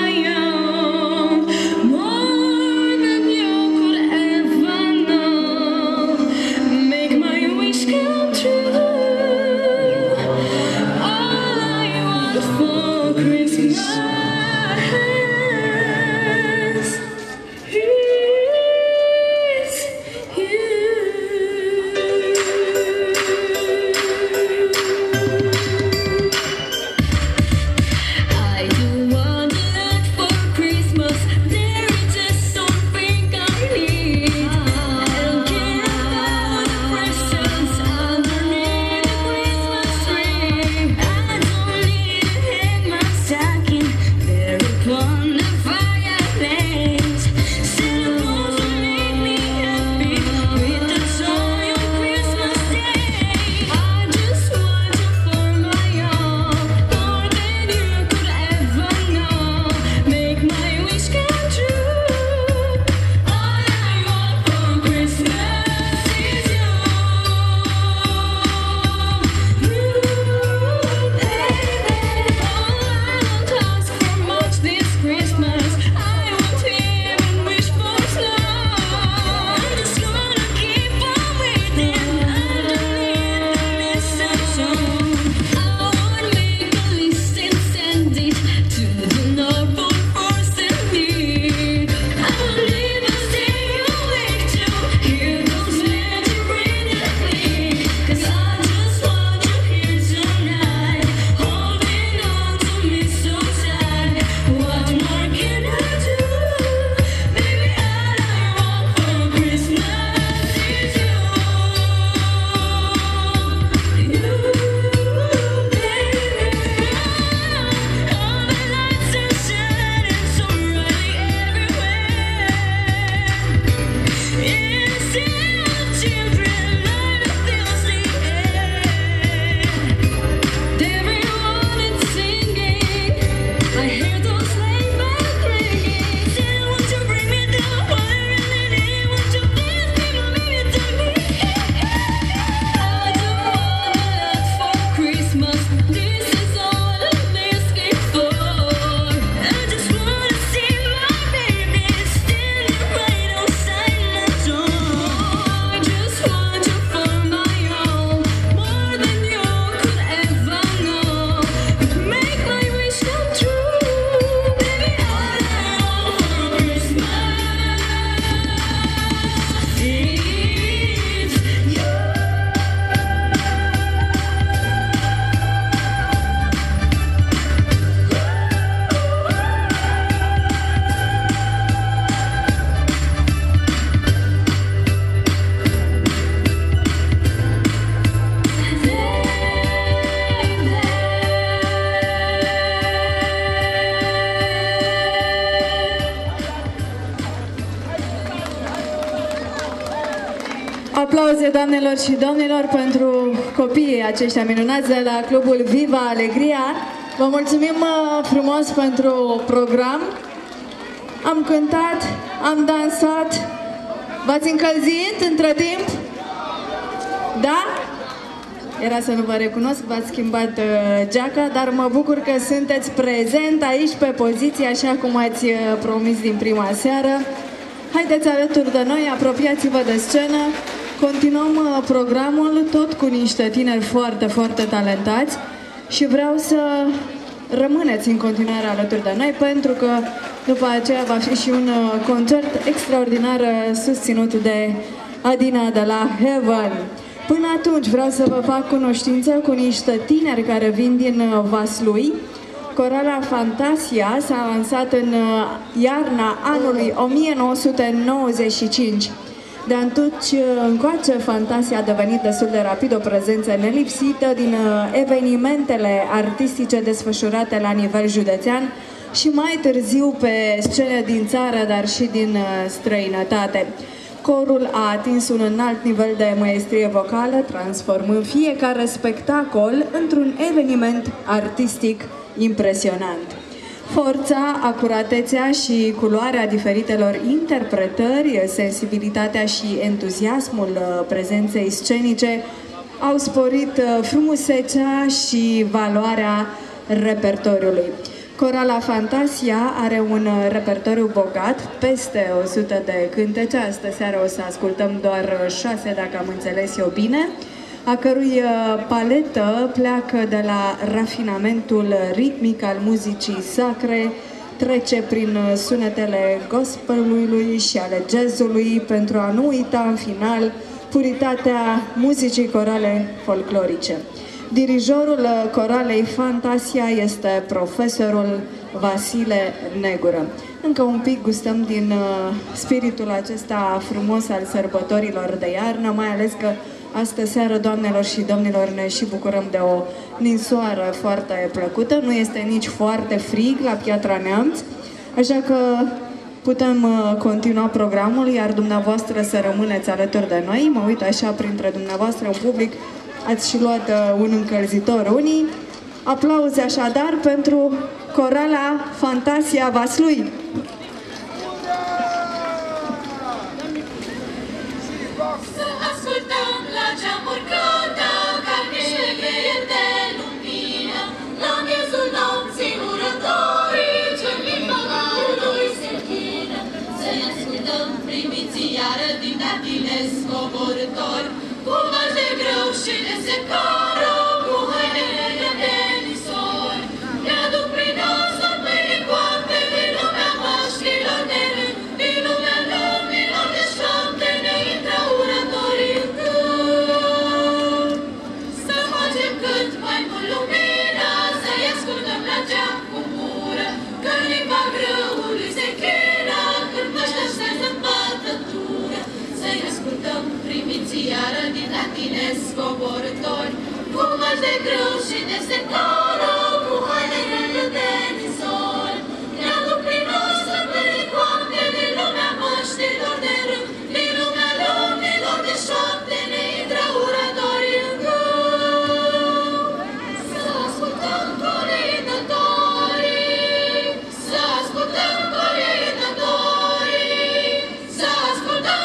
More than you could ever know. Aplauze, doamnelor și domnilor, pentru copiii aceștia minunați de la Clubul Viva Alegria. Vă mulțumim frumos pentru program. Am cântat, am dansat. V-ați încălzit între timp? Da? Era să nu vă recunosc, v-ați schimbat uh, geaca, dar mă bucur că sunteți prezent aici pe poziție, așa cum ați uh, promis din prima seară. Haideți alături de noi, apropiați-vă de scenă. Continuăm uh, programul tot cu niște tineri foarte, foarte talentați și vreau să rămâneți în continuare alături de noi, pentru că după aceea va fi și un uh, concert extraordinar uh, susținut de Adina de la Heaven. Până atunci vreau să vă fac cunoștință cu niște tineri care vin din Vaslui. Corala Fantasia s-a lansat în iarna anului o mie nouă sute nouăzeci și cinci. De atunci încoace, Fantasia a devenit destul de rapid o prezență nelipsită din evenimentele artistice desfășurate la nivel județean și mai târziu pe scene din țară, dar și din străinătate. Corul a atins un înalt nivel de maestrie vocală, transformând fiecare spectacol într-un eveniment artistic impresionant. Forța, acuratețea și culoarea diferitelor interpretări, sensibilitatea și entuziasmul prezenței scenice au sporit frumusețea și valoarea repertoriului. Corala Fantasia are un repertoriu bogat, peste o sută de cântece. Astă seară o să ascultăm doar șase, dacă am înțeles eu bine, a cărui paletă pleacă de la rafinamentul ritmic al muzicii sacre, trece prin sunetele gospelului și ale jazzului, pentru a nu uita în final puritatea muzicii corale folclorice. Dirijorul Coralei Fantasia este profesorul Vasile Negură. Încă un pic gustăm din spiritul acesta frumos al sărbătorilor de iarnă, mai ales că astă seară, doamnelor și domnilor, ne și bucurăm de o ninsoară foarte plăcută. Nu este nici foarte frig la Piatra Neamț, așa că putem continua programul, iar dumneavoastră să rămâneți alături de noi. Mă uit așa printre dumneavoastră în public. Ați și luat uh, un încălzitor unii. Aplauze așadar pentru Corala Fantasia Vaslui. Să ascultăm la geamuri cântă, ca niște veieri de lumină, la miezul nopții urătorii, ce-n limba lui se închină. Să-i ascultăm primiți iară din datile scoborători, cu măși de grâu și de secară, cu hainele de nisori. Ne aduc prin nos tot mâinii coapte din lumea maștilor de rând, din lumea lumilor de șapte, ne intră urătorii în gând. Să facem cât mai mult lumina, să-i ascultăm la geam cu mură, când limba grâului se chină, când măși aștează în bătătură. Să-i ascultăm primiți iară din latine scoborători, cu măși de grâu și de secară, cu hainele de nisori. Ne aduc prin noi sărbării coapte din lumea măștilor de rând, din lumea lumilor de șapte, ne intră urătorii în gând. Să ascultăm corindătorii, să ascultăm corindătorii, să ascultăm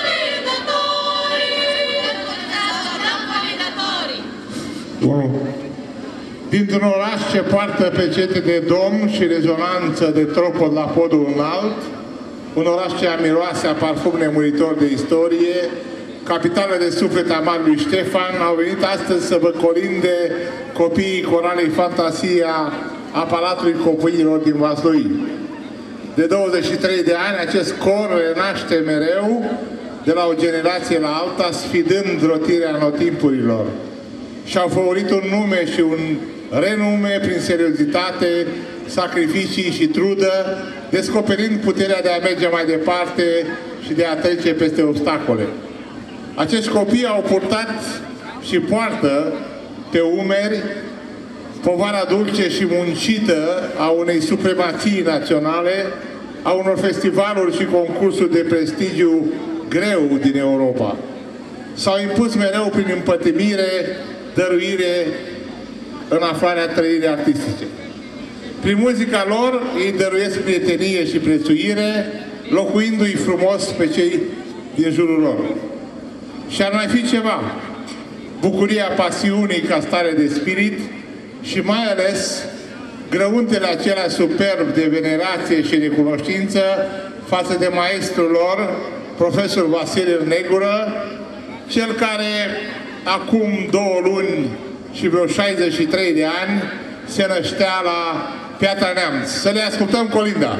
dintr-un oraș ce poartă pecete de domn și rezonanță de tropot la podul înalt, un oraș ce miroase a parfum nemuritor de istorie, capitală de suflet a Marelui Ștefan, au venit astăzi să vă colinde copiii Coralei Fantasia a Palatului Copiilor din Vaslui. De douăzeci și trei de ani, acest cor renaște mereu, de la o generație la alta, sfidând rotirea anotimpurilor. Și-au făurit un nume și un renume prin seriozitate, sacrificii și trudă, descoperind puterea de a merge mai departe și de a trece peste obstacole. Acești copii au purtat și poartă pe umeri povara dulce și muncită a unei supremații naționale, a unor festivaluri și concursuri de prestigiu greu din Europa. s-au impus mereu prin împătimire, dăruire, în aflarea trăirii artistice. Prin muzica lor, ei dăruiesc prietenie și prețuire, locuindu-i frumos pe cei din jurul lor. Și ar mai fi ceva, bucuria pasiunii ca stare de spirit și mai ales grăuntele acelea superb de venerație și recunoștință față de maestrul lor, profesor Vasile Negură, cel care acum două luni și vreo șaizeci și trei de ani se năștea la Piatra Neamț. Să le ascultăm colinda!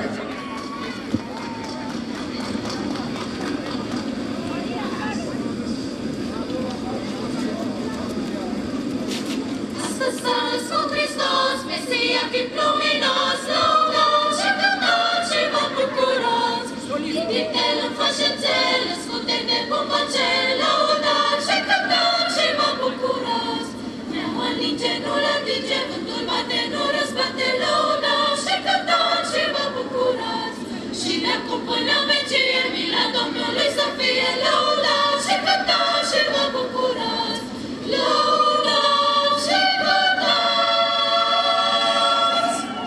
Astăzi s-a născut Hristos, Mesia fiind luminos, lăudați și cântați și vă bucurați. Iubitel în fașențel, născute de pompacel, lăudați și cântați și vă bucurați. Ne-am alinge, nu-l atinge, vântul bate, nu răzbate, lăudați și cântați și vă bucurați. Și de acum până în vecie, mila Domnului să fie, lăudați și cântați și vă bucurați. Lăudați și cântați!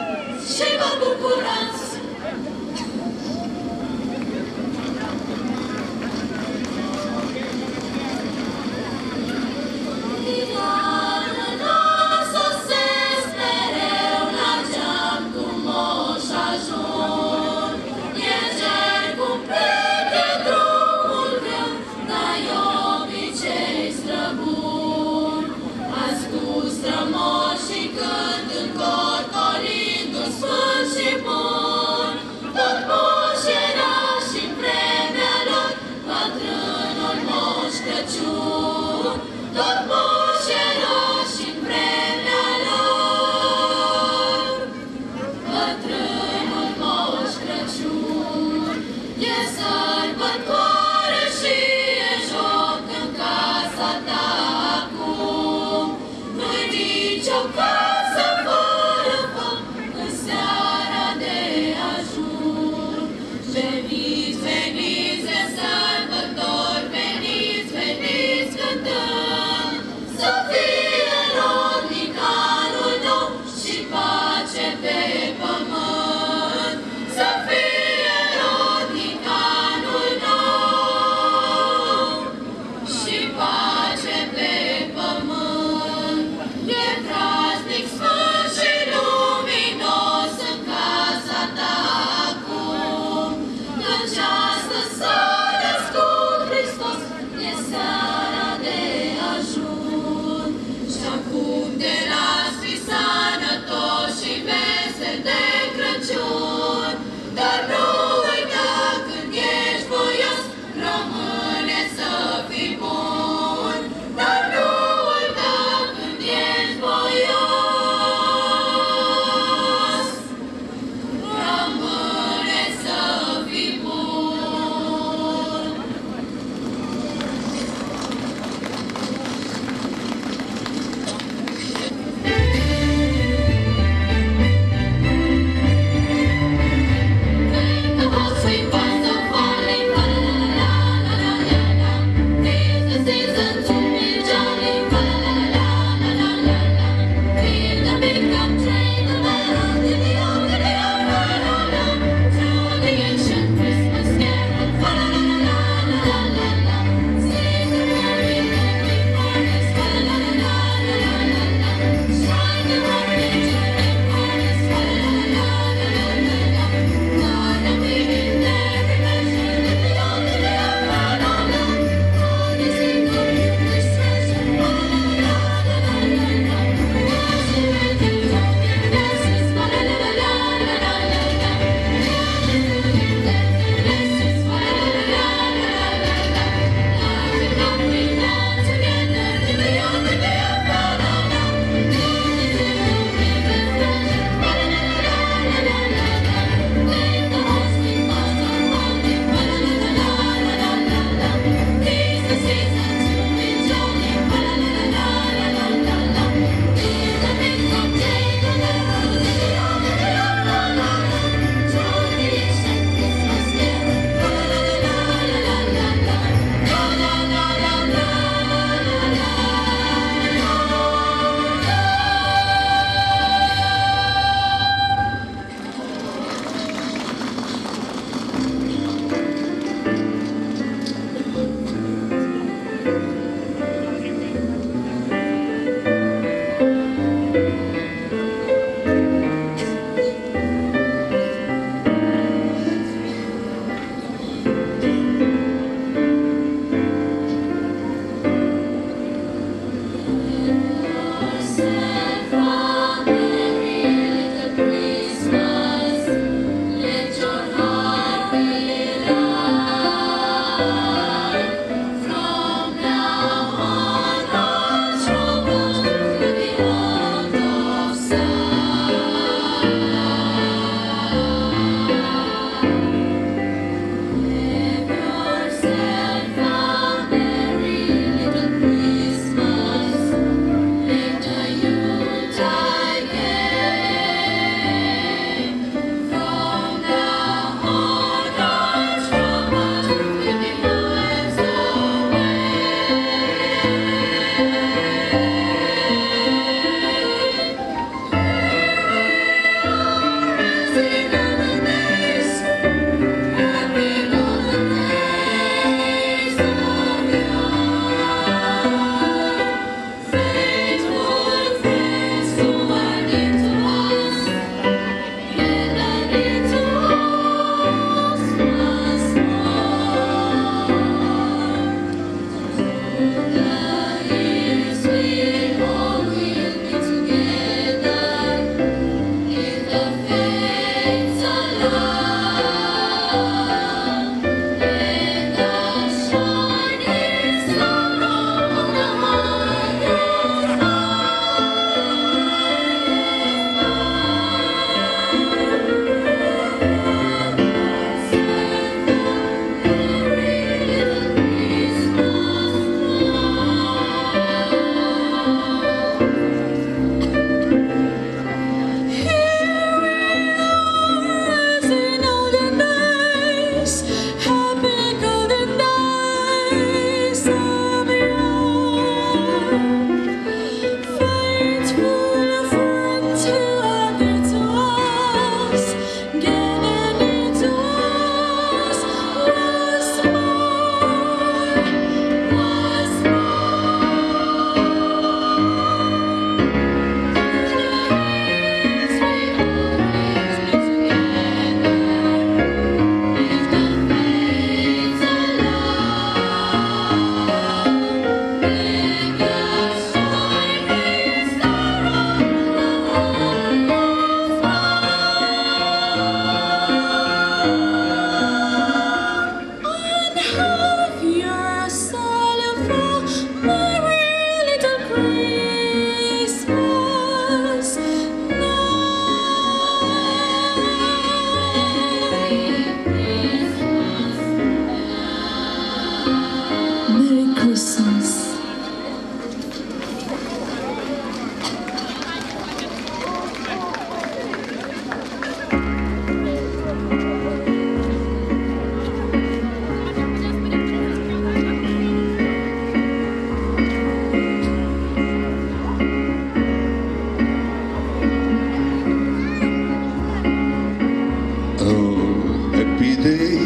happy day.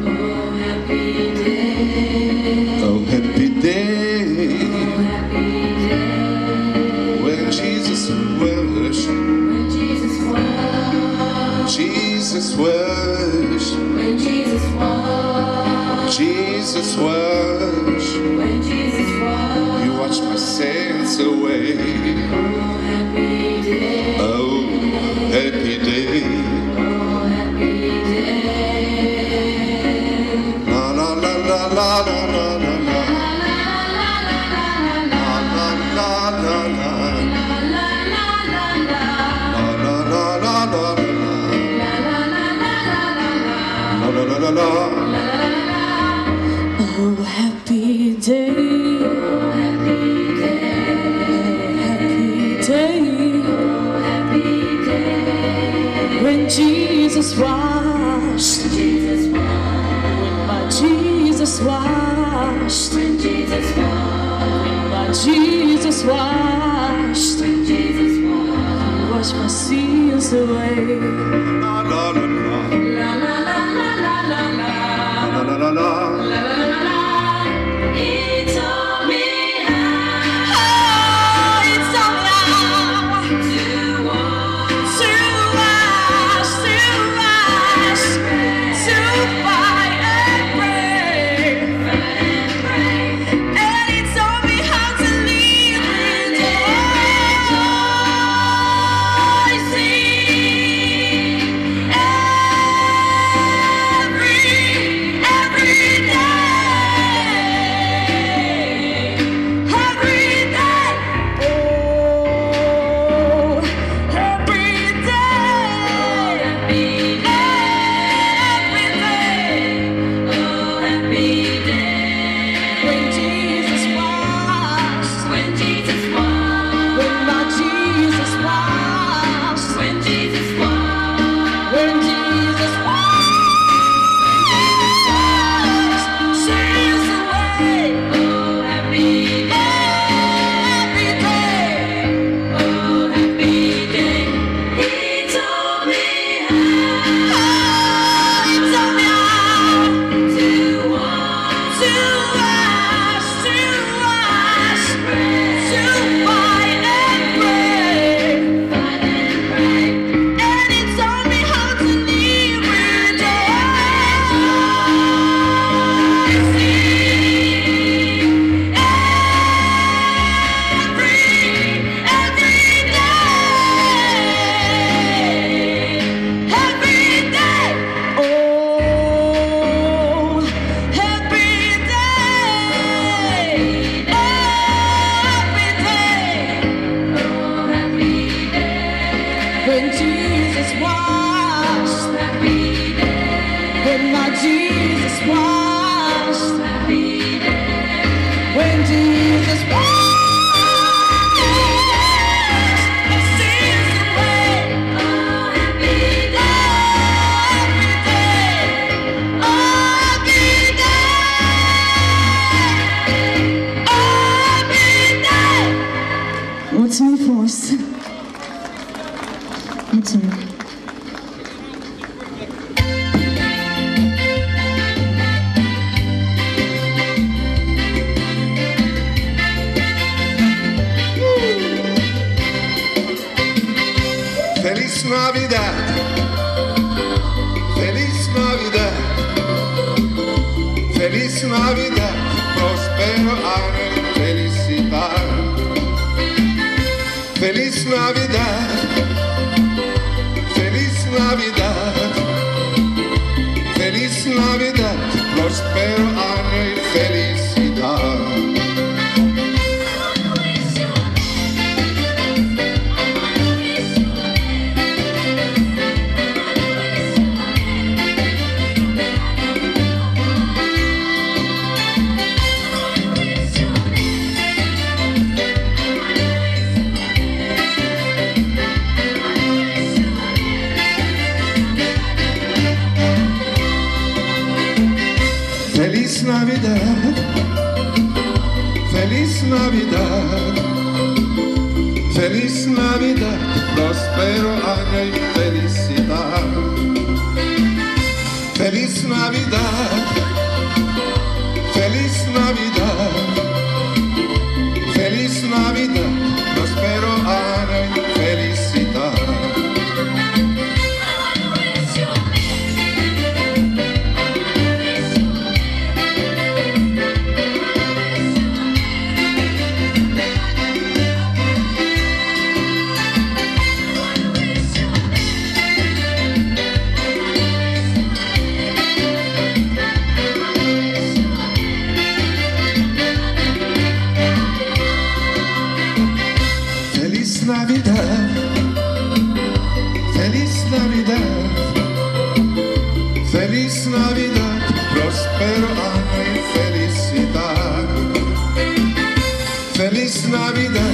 Oh, happy day. When Jesus was, Jesus was, When Jesus was, Jesus was, when Jesus was, you washed my sins away. oh happy day, Oh, happy day. oh happy day. La la la la la la la la la. La la la la la. La la la la la la. La la la la. Oh, happy day, Oh happy day, happy day, oh happy day. when Jesus washed, Jesus washed, my Jesus washed, when Jesus washed, my Jesus washed, when Jesus washed. wash my sins away. La la la la. La la la la la la la. La la la la. He taught me how Oh, it's so long to walk, to wash, to wash, to fight and pray. and pray, And he taught me how to live rejoicing every, every Mulțumim frumos! Mulțumim! Feliz Navidad, Feliz Navidad, Feliz Navidad, prospero año y felicidad. Feliz Navidad, Feliz Navidad, Feliz Navidad, prospero año y felicidad. Feliz Navidad, Feliz Navidad, Feliz Navidad, prospero año y felicidad. Feliz Navidad, Feliz Navidad, Feliz Navidad, prospero año y felicidad. Navidad, Feliz Navidad, Feliz Navidad, prospero año y felicidad. Feliz Navidad,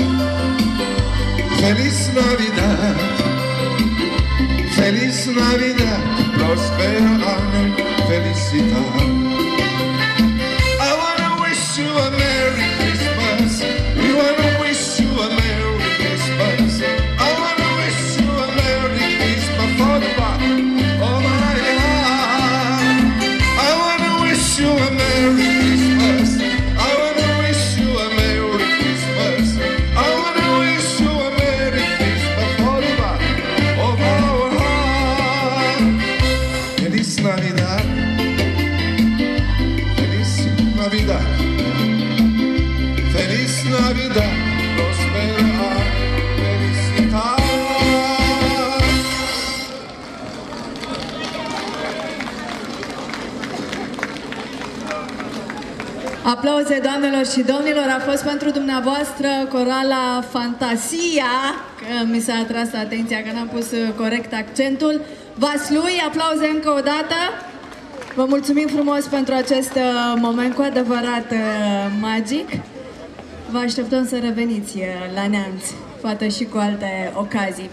Feliz Navidad, Feliz Navidad, prospero año y felicidad. I wanna wish you a Merry Christmas. We wanna wish you a Merry I wanna wish you a Merry Christmas for the bottom of my heart. I wanna wish you a Merry Christmas. I wanna wish you a Merry Christmas. I wanna wish you a Merry Christmas for the bottom of our heart. Feliz Navidad, Feliz Navidad, Feliz Navidad, prospero año. Aplauze, doamnelor și domnilor, a fost pentru dumneavoastră corala Fantasia, că mi s-a atras atenția că n-am pus corect accentul. Vaslui, aplauze încă o dată. Vă mulțumim frumos pentru acest moment cu adevărat magic. Vă așteptăm să reveniți la Neamț, poate și cu alte ocazii.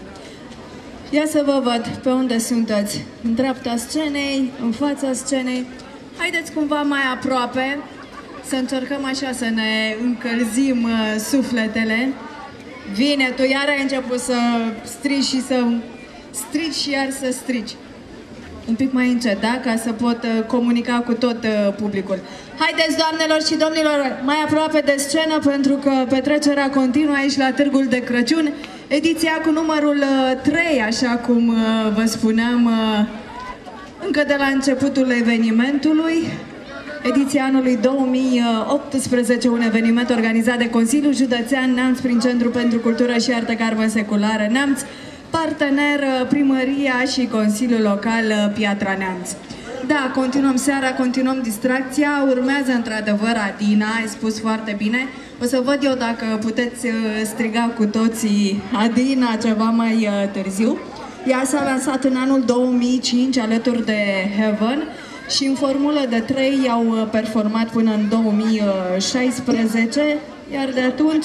Ia să vă văd pe unde sunteți, în dreapta scenei, în fața scenei. Haideți cumva mai aproape, să încercăm așa să ne încălzim uh, sufletele. Vine, tu iar ai început să strici și să strici și iar să strici. Un pic mai încet, da? Ca să pot uh, comunica cu tot uh, publicul. Haideți, doamnelor și domnilor, mai aproape de scenă, pentru că petrecerea continuă aici la Târgul de Crăciun. Ediția cu numărul uh, trei, așa cum uh, vă spuneam uh, încă de la începutul evenimentului. Ediția anului două mii optsprezece, un eveniment organizat de Consiliul Județean Neamț prin Centrul pentru Cultură și Artă Carbă Seculară Neamț, partener Primăria și Consiliul Local Piatra Neamț. Da, continuăm seara, continuăm distracția, urmează într-adevăr Adina, ai spus foarte bine. O să văd eu dacă puteți striga cu toții Adina ceva mai târziu. Ea s-a lansat în anul două mii cinci alături de Heaven și în formulă de trei au performat până în două mii șaisprezece, iar de atunci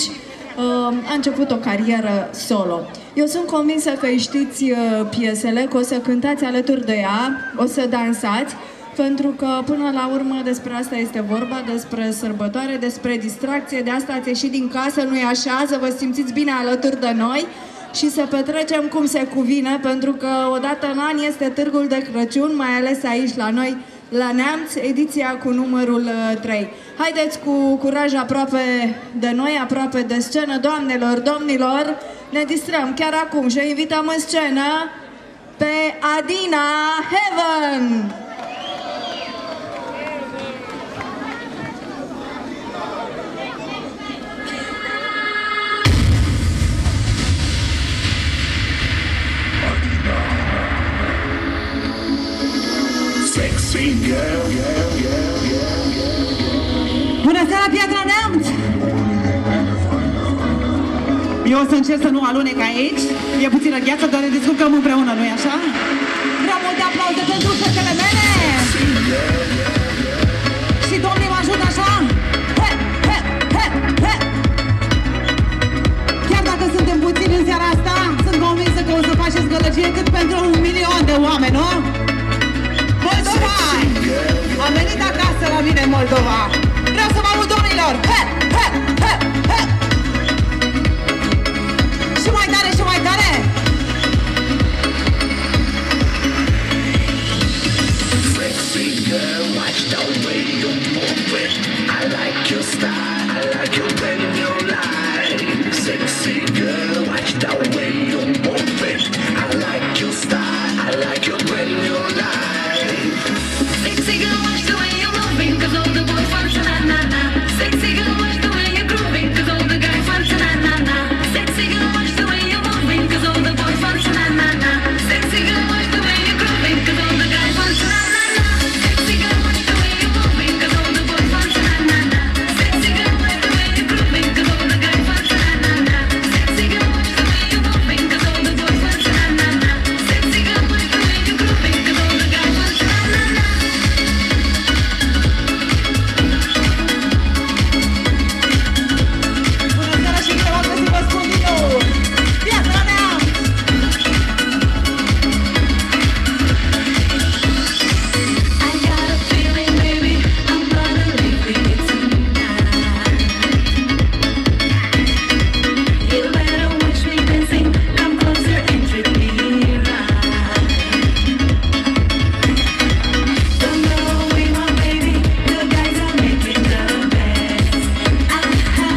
a început o carieră solo. Eu sunt convinsă că știți piesele, că o să cântați alături de ea, o să dansați, pentru că până la urmă despre asta este vorba, despre sărbătoare, despre distracție, de asta ați ieșit din casă, nu-i așa? Să vă simțiți bine alături de noi și să petrecem cum se cuvine, pentru că odată în an este Târgul de Crăciun, mai ales aici la noi, la Neamț, ediția cu numărul trei. Haideți cu curaj aproape de noi, aproape de scenă, doamnelor, domnilor, ne distrăm chiar acum și invităm în scenă pe Adina Heaven! Bună seara, Piatra Neamț! Eu o să încerc să nu alunec aici. E puțină gheață, doar ne descurcăm împreună, nu-i așa? Vreau multe aplauze pentru fetele mele! Și domnii mă ajută așa? He, he, he, he. Chiar dacă suntem puțini în seara asta, sunt convinsă că o să faceți gălăgie cât pentru un milion de oameni, nu? Moldova! Am venit acasă la mine, Moldova! Vreau să vă aud, domnilor! He, he, he, he. Și mai tare, și mai tare! Sexy girl, watch the way you move it. I like your style, I like it when you lie. Sexy girl, watch the way you move it. I like your style, I like it when you lie. Sexy girl, watch the way you're moving, 'cause all the boys want to na na na. Sexy girl, watch the way you're grooving, 'cause all the guys want to na na na. Sexy girl, watch the way you're moving, 'cause all the boys want to na na na. Sexy girl, watch the way you're grooving, 'cause all the guys want to na na na. Sexy girl, watch the way you're moving, 'cause all the boys want to na na na. Sexy girl, watch the way you're grooving, 'cause all the guys want to na na na. Sexy girl, watch the way you're moving, 'cause all the boys want to na na na. Sexy girl, watch the way you're grooving, 'cause all the guys want to na na na. Bună seara și bine v-am găsit, vă spun din nou! Viața mea! I got a feeling, baby, I'm gonna leave you tonight. You better watch me dancing, come closer and treat me right. Don't go away, my baby, the guys are making the best. Uh-huh.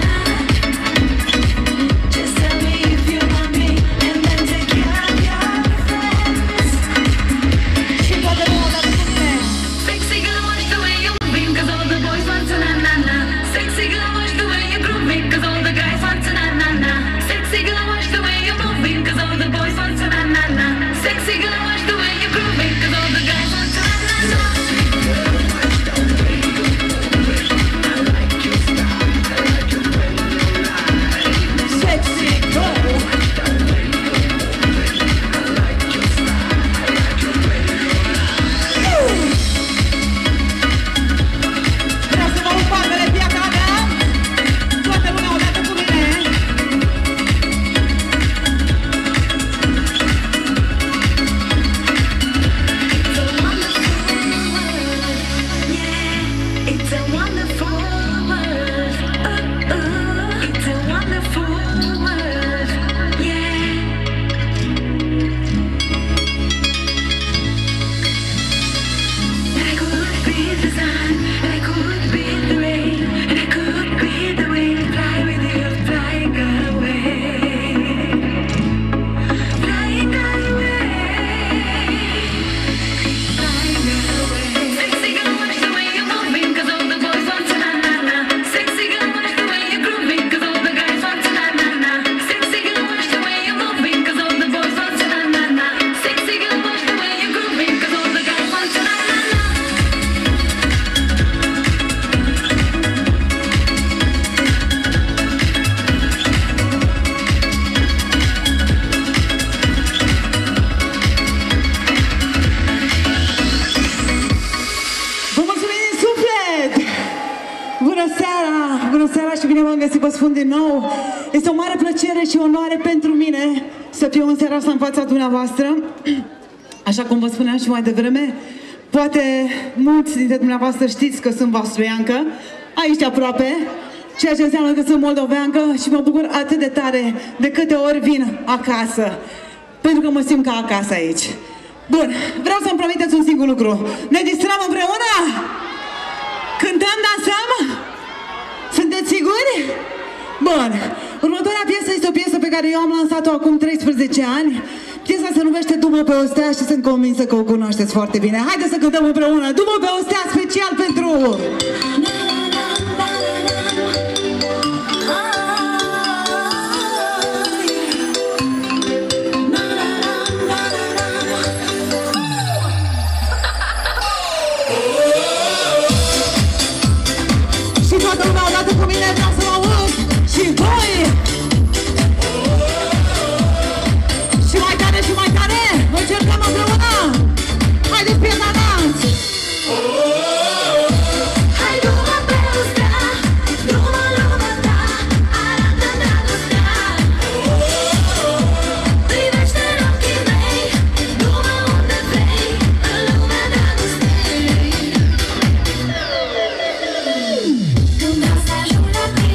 Just tell me if you want me, and then take care of your friends. Și toată lumea odată cu mine! Sexy girl, watch the way you're moving, 'cause all the boys want to na na na. Sexy girl, watch the way you're grooving, 'cause all the guys want to na na na. Sexy girl, watch the way you're moving, 'cause all the boys want to na na na. Sexy girl, watch the way you're grooving, 'cause all the guys want to na na na. Sexy girl! Vreau să vă rup palmele, viața mea! Toată lumea odată cu mine! It's a wonderful world, yeah. It's a wonderful world. Uh, uh. It's a wonderful world, yeah. I could be the sun, I could be the rain, and I could be the wind, fly with you, flying away, flying away, flying away. Sexy girl, watch the way you're moving, 'cause all the boys want to na na na. Sexy girl, watch the way you're grooving, 'cause all the guys want to na na na. Sexy girl, watch the way you're moving, 'cause all the boys want to na na na. Sexy girl, watch the way you're grooving, 'cause all the guys want to na na na. Vă mulțumim din suflet! Bună seara! Bună seara și bine v-am găsit, vă spun din nou! Este o mare plăcere și onoare pentru mine să fiu în seara asta în fața dumneavoastră. Așa cum vă spuneam și mai devreme, poate mulți dintre dumneavoastră știți că sunt vaslui-ancă, aici aproape, ceea ce înseamnă că sunt moldoveancă și mă bucur atât de tare de câte ori vin acasă, pentru că mă simt ca acasă aici. Bun, vreau să-mi promiteți un singur lucru. Ne distrăm împreună? Cântăm, dansăm? Sunteți siguri? Bun, următoarea piesă este o piesă pe care eu am lansat-o acum treisprezece ani. Piesa se numește Du-mă pe o stea și sunt convinsă că o cunoașteți foarte bine. Haideți să cântăm împreună Du-mă pe o stea special pentru... Și toată lumea odată cu mine, vreau să mă aud și voi! Și mai tare și mai tare! Încercăm împreună! Haideți, piesa, dans! Hai, du-mă pe o stea, du-mă lumea ta, arată dragostea. Privește în ochii mei, du-mă unde vrei, în lumea dragostei. Când o să ajung la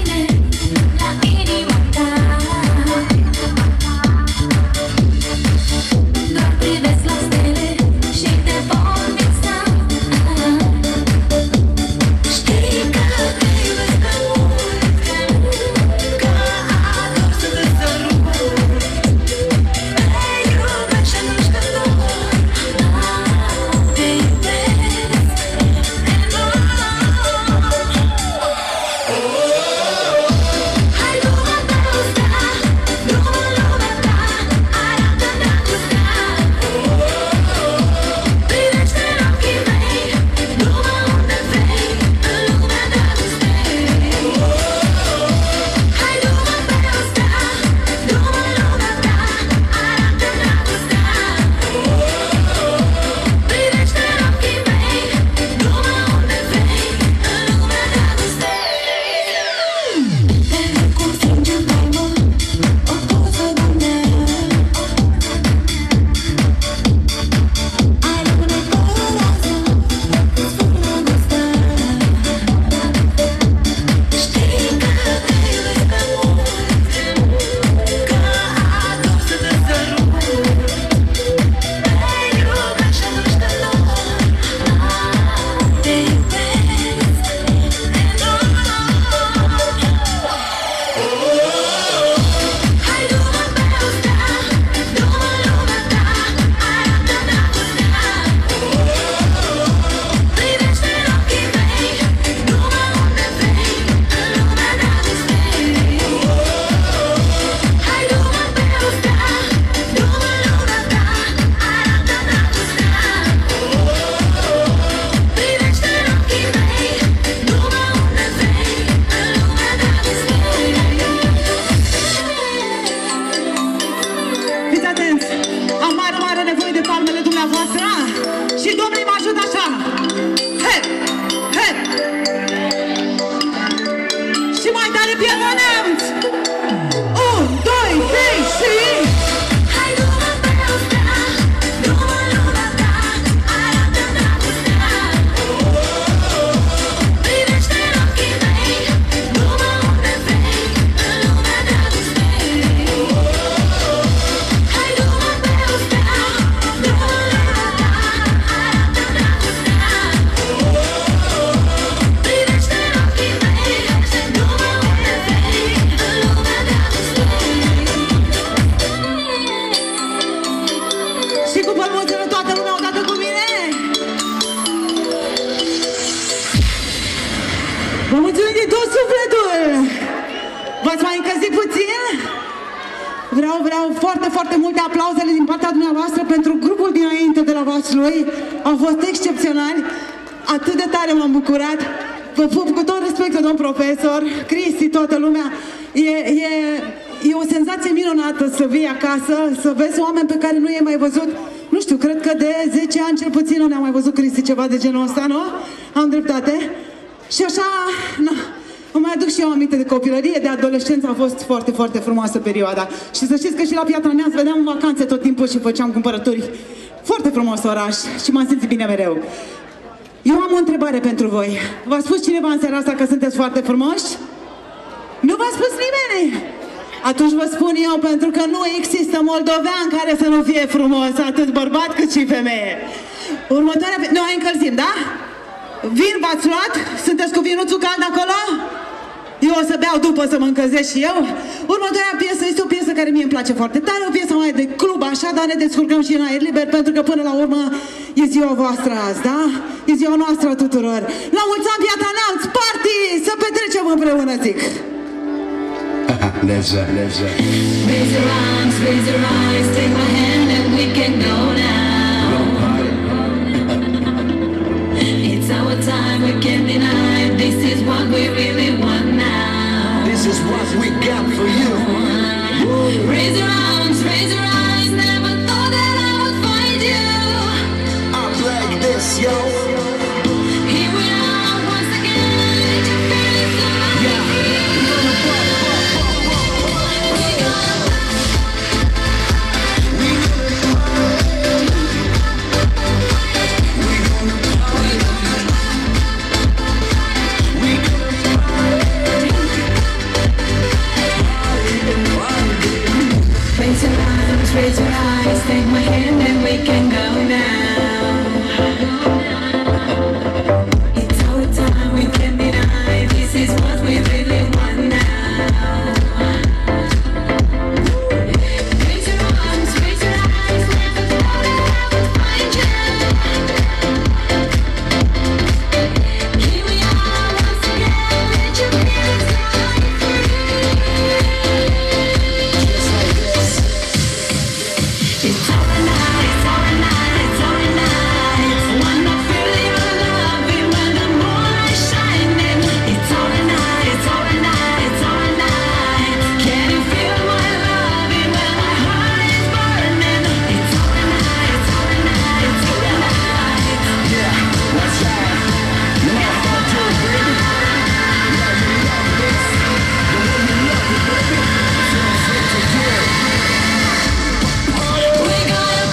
simțit tot sufletul? V-ați mai încălzit puțin? Vreau, vreau foarte, foarte multe aplauzele din partea dumneavoastră pentru grupul dinainte de la Vaslui. Au fost excepționali. Atât de tare m-am bucurat. Vă pup cu tot respectul, domn profesor, Cristi, toată lumea. E, e, e o senzație minunată să vii acasă, să vezi oameni pe care nu i-ai mai văzut. Nu știu, cred că de zece ani cel puțin nu ne-am mai văzut, Cristi, ceva de genul ăsta, nu? Am dreptate. Și așa, na, îmi mai aduc și eu aminte de copilărie, de adolescență. A fost foarte, foarte frumoasă perioada. Și să știți că și la Piatra Neamț vedeam în vacanțe tot timpul și făceam cumpărături. Foarte frumos oraș și m-am simțit bine mereu. Eu am o întrebare pentru voi. V-a spus cineva în seara asta că sunteți foarte frumoși? Nu v-a spus nimeni? Atunci vă spun eu, pentru că nu există moldovean care să nu fie frumos, atât bărbat cât și femeie. Următoarea... Noi încălzim, da? Vin v-ați luat? Sunteți cu vinuțul cald acolo? Eu o să beau după să mă încălzesc și eu. Următoarea piesă este o piesă care mie îmi place foarte tare, o piesă mai de club, așa, dar ne descurcăm și în aer liber, pentru că până la urmă e ziua voastră azi, da? E ziua noastră a tuturor. La mulți ani, Piatra Neamț, party! Să petrecem împreună, zic! Let's go, let's go. Raise your arms, raise your eyes, take my hand and we can go now. It's our time, we can't deny. This is what we really want now. This is what we got for you. Raise your arms, raise your eyes, never thought that I would find you. Up like this, yo. Here we are once again, and you feel it so right. Yeah. Raise your eyes, take my hand and we can go now. It's our time, we can't deny. This is what we really want now. Raise your arms, raise your eyes, never thought that I would find you. Here we are once again, let your feelings fly free. Just like this. It's our night, it's our night, it's our night. Wanna feel your love when the moonlight shining. It's our night, it's our night, it's our night. Can you feel my love when my heart is burning? It's our night, it's our night, it's our night. Yeah, that's right. You know how to do it, baby. Yeah, you love this. The way you love it, baby. Feels good to do it. We gonna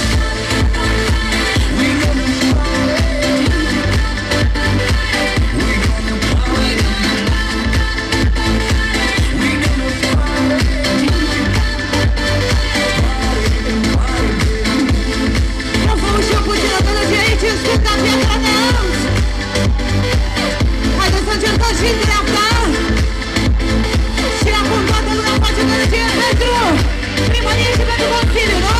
We gonna We gonna We Am făcut și eu puțină gălăgie aici în scurta Piatra Neamț. Haideți să încercăm și în dreapta. Și acum toată lumea face gălăgie pentru primărie și pentru Consiliu, nu?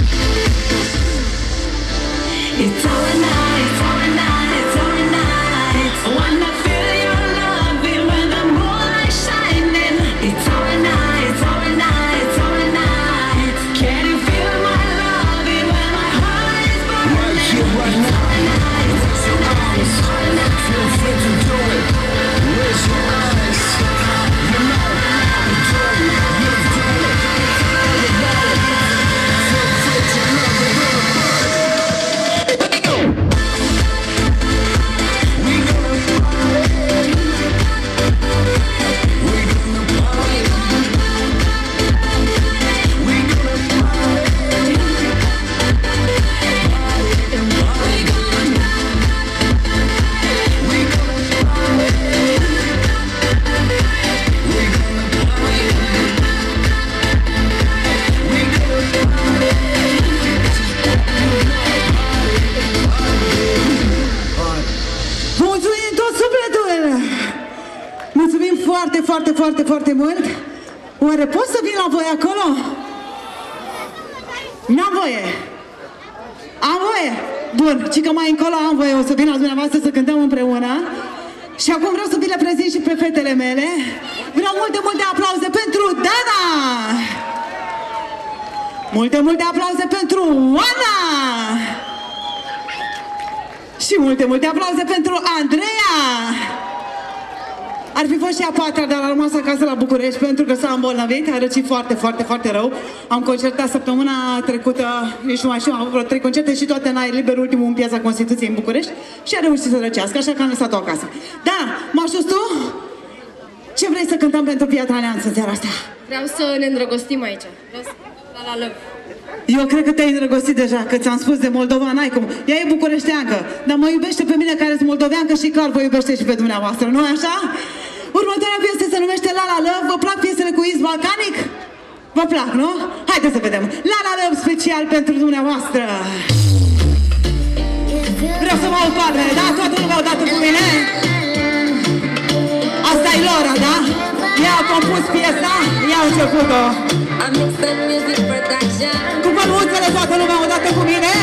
It's our night, it's our night, it's our night. Wanna feel your love when the moonlight shining. It's our night, it's our night, it's our night. Can you feel my love when my heart is burning? right here, right now. Raise your arms. Feel free to do it. Raise your eyes. You know how to do it. You've done it. Everybody. Feel free to love it. We gonna party. We gonna party. We gonna party. Party and party. We gonna party. We gonna party. We gonna party. Mulțumim tot sufletul! Mulțumim foarte, foarte, foarte, foarte mult! Oare pot să vin la voi acolo? N-am voie! Am voie! Bun, ci că mai încolo am voie, o să vin la dumneavoastră să cântăm împreună. Și acum vreau să vi le prezint și pe fetele mele. Vreau multe, multe aplauze pentru Dana! Multe, multe aplauze pentru Oana! Și multe, multe aplauze pentru Andreea! Ar fi fost și a patra, dar a rămas acasă la București pentru că s-a îmbolnăvit, a răcit foarte, foarte, foarte rău. Am concertat săptămâna trecută, nici nu mai știu, am avut vreo trei concerte și toate în aer liber, ultimul în Piața Constituției în București și a reușit să răcească, așa că am lăsat-o acasă. Da, m-a știut tu? Ce vrei să cântăm pentru Piatra Neamț în seara asta? Vreau să ne îndrăgostim aici. Vreau să... La la love. Eu cred că te-ai îndrăgostit deja, că ți-am spus de Moldova, n-ai cum. Ea e bucureșteancă, dar mă iubește pe mine care sunt moldoveancă și clar vă iubește și pe dumneavoastră, nu așa? Următoarea piesă se numește La La Love. Vă plac piesele cu East Balkanic? Vă plac, nu? Haideți să vedem. La La Love special pentru dumneavoastră. Vreau să mă aud toate, da? Toată lumea odată cu mine? Asta e Lora, da? Ea a compus piesa, ea a început-o. Cu bănuțele toată lumea odată cu mine?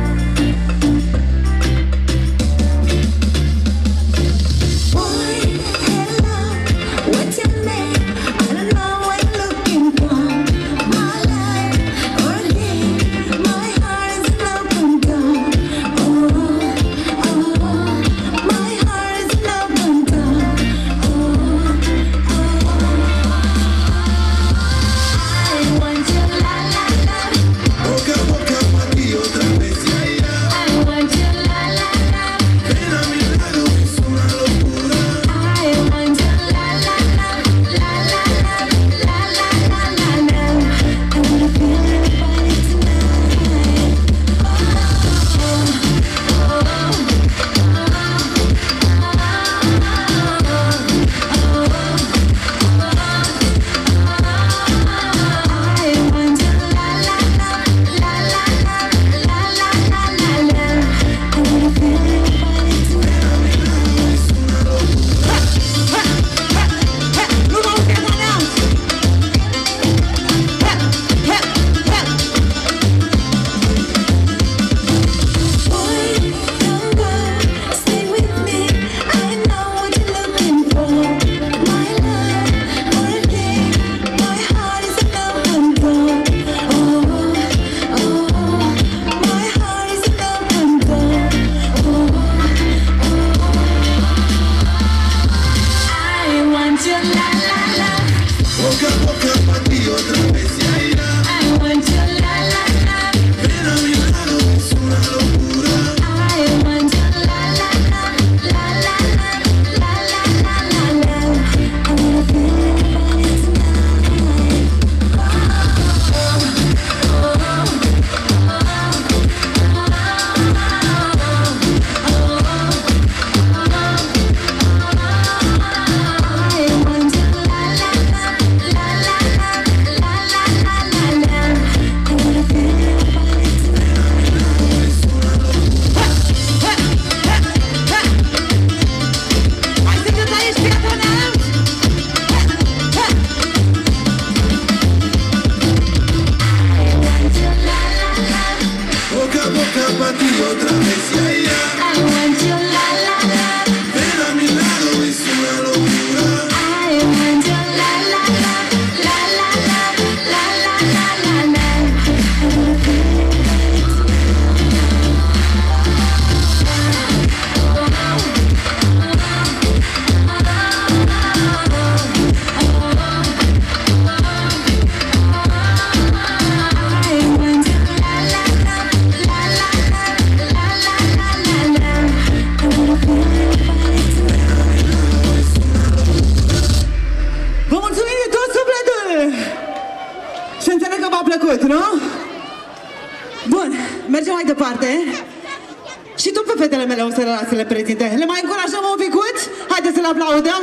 Să le prezinte. Le mai încurajăm un picuț? Haideți să le aplaudăm.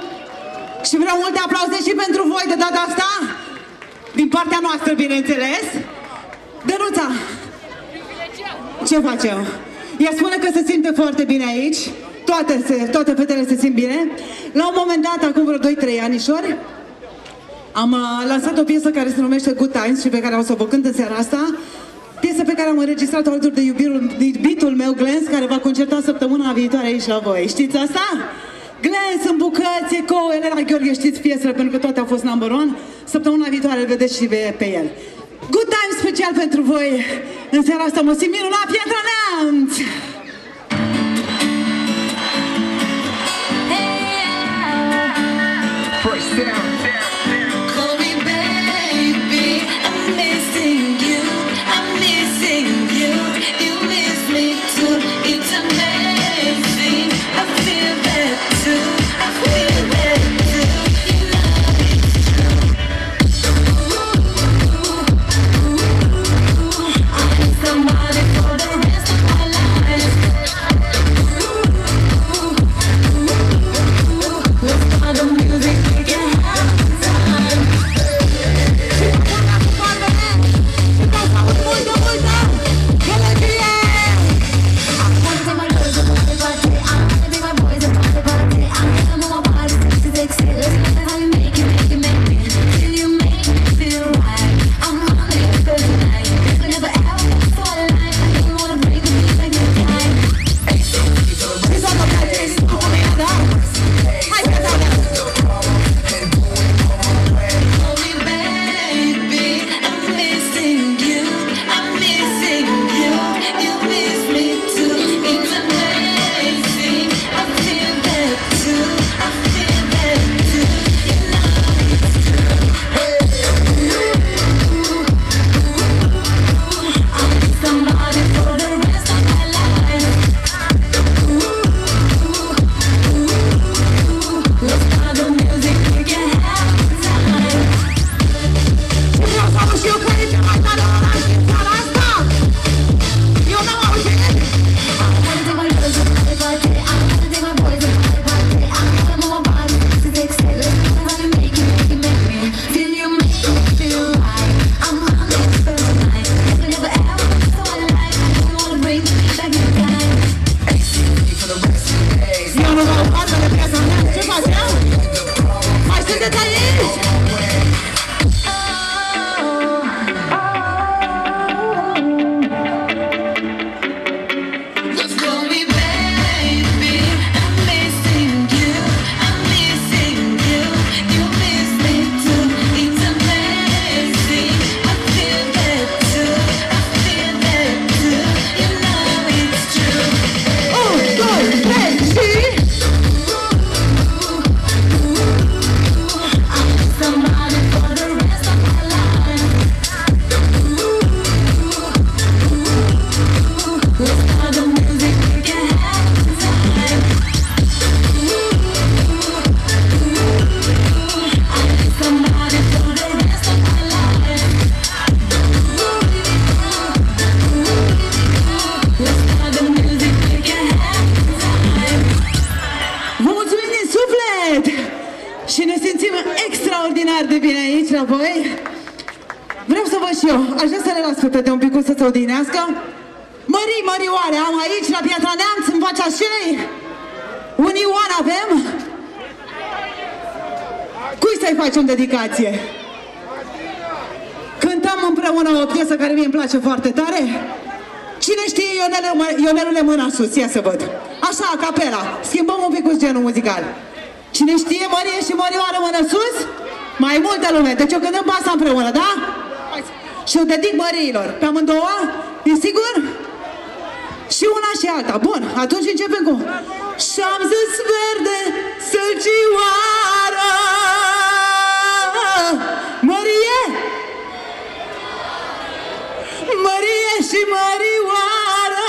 Și vreau multe aplauze și pentru voi de data asta. Din partea noastră, bineînțeles. Dănuța, ce facem? Ea spune că se simte foarte bine aici. Toate, se, toate fetele se simt bine. La un moment dat, acum vreo doi trei anișori, am uh, lansat o piesă care se numește Good Times și pe care o să vă cânt în seara asta. Piesă pe care am înregistrat-o alături de iubitul, iubitul meu, Glens, care va concerta săptămâna viitoare aici la voi. Știți asta? Glens în bucăți, Eco, Elena Gheorghe, știți piesele pentru că toate au fost number one. Săptămâna viitoare îl vedeți și pe el. Good time special pentru voi. În seara asta mă simt minunat, Piatra Neamț! Call me baby, I'm missing you, I'm missing you, you miss me too, it's amazing, I feel that too, I feel that too, you know it's true. I need somebody for the rest of my life. Let's start the music, we can have time. Multă, multă! Gălăgie! Pe un pic să se odinească. Mării, mărioare, am aici la Piatra Neamț, în fața scenei. Un Ioan avem. Cui să-i facem dedicație? Cântăm împreună o piesă care mie îmi place foarte tare. Cine știe Ionelule, mâna sus, ia să văd. Așa, a capela, schimbăm un pic cu genul muzical. Cine știe Mărie și Mărioară, mână sus? Mai multă lume, deci o cântăm pe asta împreună, da? Și o dedic măriilor. Pe amândouă? E sigur? Și una și alta. Bun, atunci începem cu Și-am zis verde, sălcioară Mărie Mărie și Mărioară.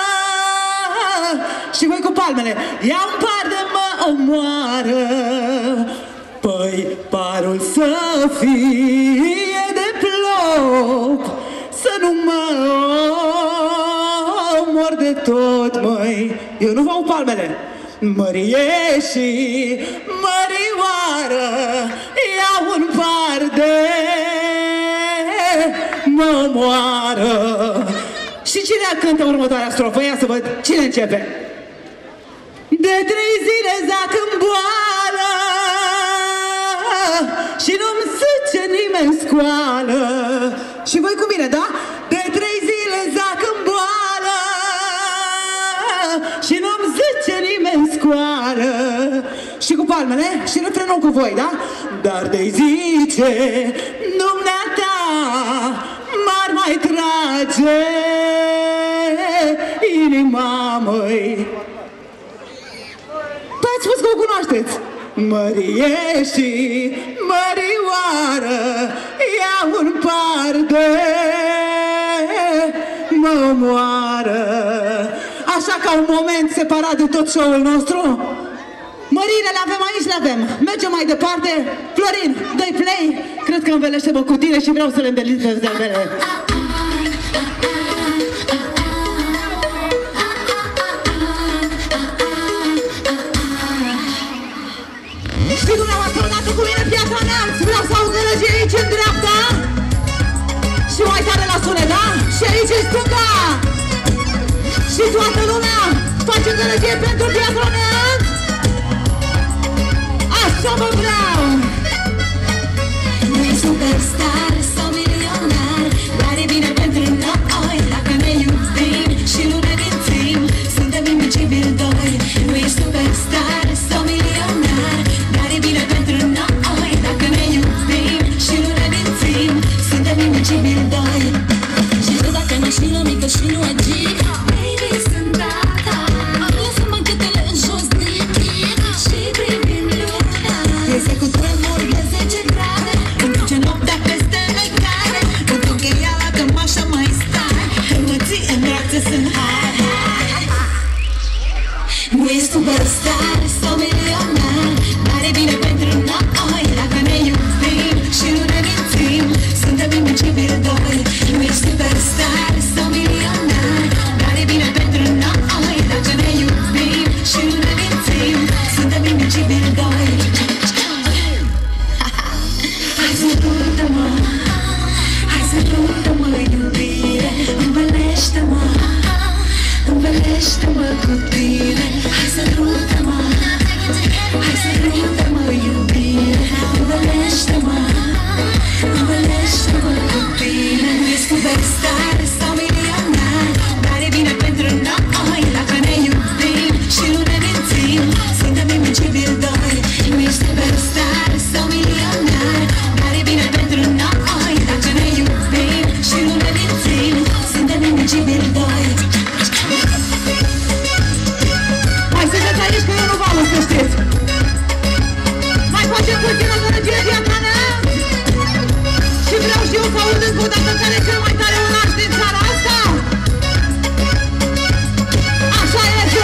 Și voi cu palmele. Ia-mi par de mă omoară. Păi parul să fie de plop, să nu mă omor de tot, măi. Eu nu vă palmele. Mărie și Mărioară, ia un par de mă omoară. Și cine cântă următoarea strofă? Ia să văd cine începe. De trei zile zac în boală și nu-mi zice nimeni scoală. Și voi cu mine, da? De trei zile zac în boală și nu-mi zice nimeni scoală. palmele și refrenul cu voi, da? Dar de-i zice dumneata m-ar mai trage inima, măi. Ați spus că o cunoașteți. Mărie și mărioară, ia un par de mă moară. Așa ca un moment separat de tot show-ul nostru. Mările le avem aici, le avem. Mergem mai departe. Florin, dă-i play. Cred că învelește-mă cu tine și vreau să le îmbelesc pe zilele. Și dumneavoastră odată cu mine Piatra Neamț. Vreau să aud gălăgie aici în dreapta. Și mai tare la sunet, da? Și aici în stânga. Și toată lumea face gălăgie pentru Piatra Neamț. Așa mă vreau. Nu-i superstar sau milionar, dar e bine pentru noi dacă ne iubim și nu ne mințim. Suntem imicibili doi. Nu-i superstar sau milionar, dar e bine pentru noi dacă ne iubim și nu ne mințim. Suntem imicibili doi. Și tu dacă mașină mică și nu agit, baby, sunt data. Lasă manchetele în jos din tine și privim luna. Iese cu tremur de zece grade, îmi duce noaptea peste necare. Când o cheia la cămașă mai stai, când mă ții în brațe sunt hai, hai. Nu e superstar sau milionar, dar e bine pentru noi dacă ne iubim și nu ne mințim. Suntem imicibili doi. Nu e superstar sau milionar, dar e bine pentru noi dacă ne iubim și nu ne mințim. Suntem imicibili doi. Hai să ruptă-mă, hai să ruptă-mă, iubire. Învelește-mă, învelește-mă cu tine. Hai să ruptă-mă, hai să ruptă-mă, iubire. Învelește-mă, învelește-mă cu tine. Nu e superstar sau milionar, dar e bine pentru noi dacă ne iubim și nu ne mințim. Suntem imicibili doi. Nu e superstar sau milionar, dar e bine pentru noi dacă ne iubim și nu ne mințim. Suntem imicibili doi. Hai să vedeți aici că eu nu vă să știți. Mai facem puțină gălăgie Piatra Neamț. Și vreau și eu să aud încă o dată care e cel mai tare oraș din țara asta. Așa este?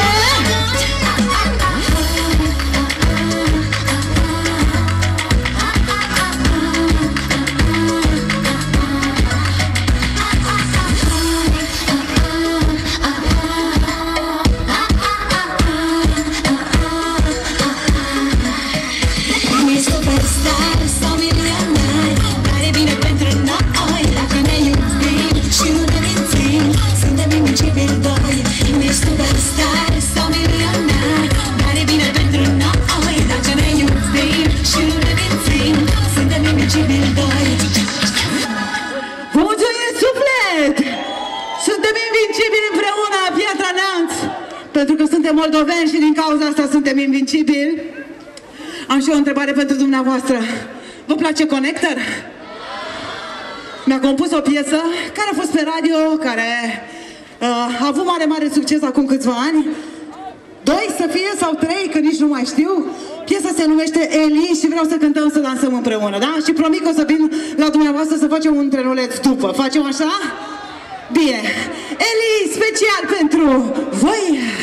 Nu e superstar sau milionar, dar e bine pentru noi dacă ne iubim și nu ne mințim. Suntem imicibili doi. Nu e superstar sau milionar, dar e bine pentru noi dacă ne iubim și nu ne mințim. Suntem imicibili doi. Vă mulțumim suflet! Suntem invincibili împreună, Piatra Neamț. Pentru că suntem moldoveni și din cauza asta suntem invincibili. Am și o întrebare pentru dumneavoastră. Vă place Connector? Mi-a compus o piesă care a fost pe radio, care uh, a avut mare, mare succes acum câțiva ani. Doi să fie sau trei, că nici nu mai știu. Piesa se numește Eli și vreau să cântăm, să dansăm împreună, da? Și promit că o să vin la dumneavoastră să facem un trenuleț după. Facem așa? Bine. Eli, special pentru voi!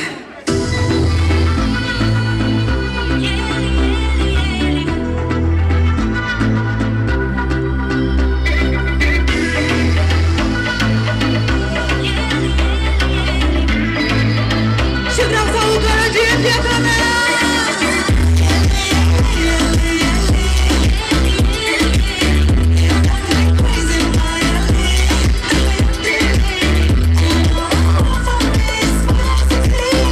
Și vreau să aud gălăgie Piatra Neamț. Crazy,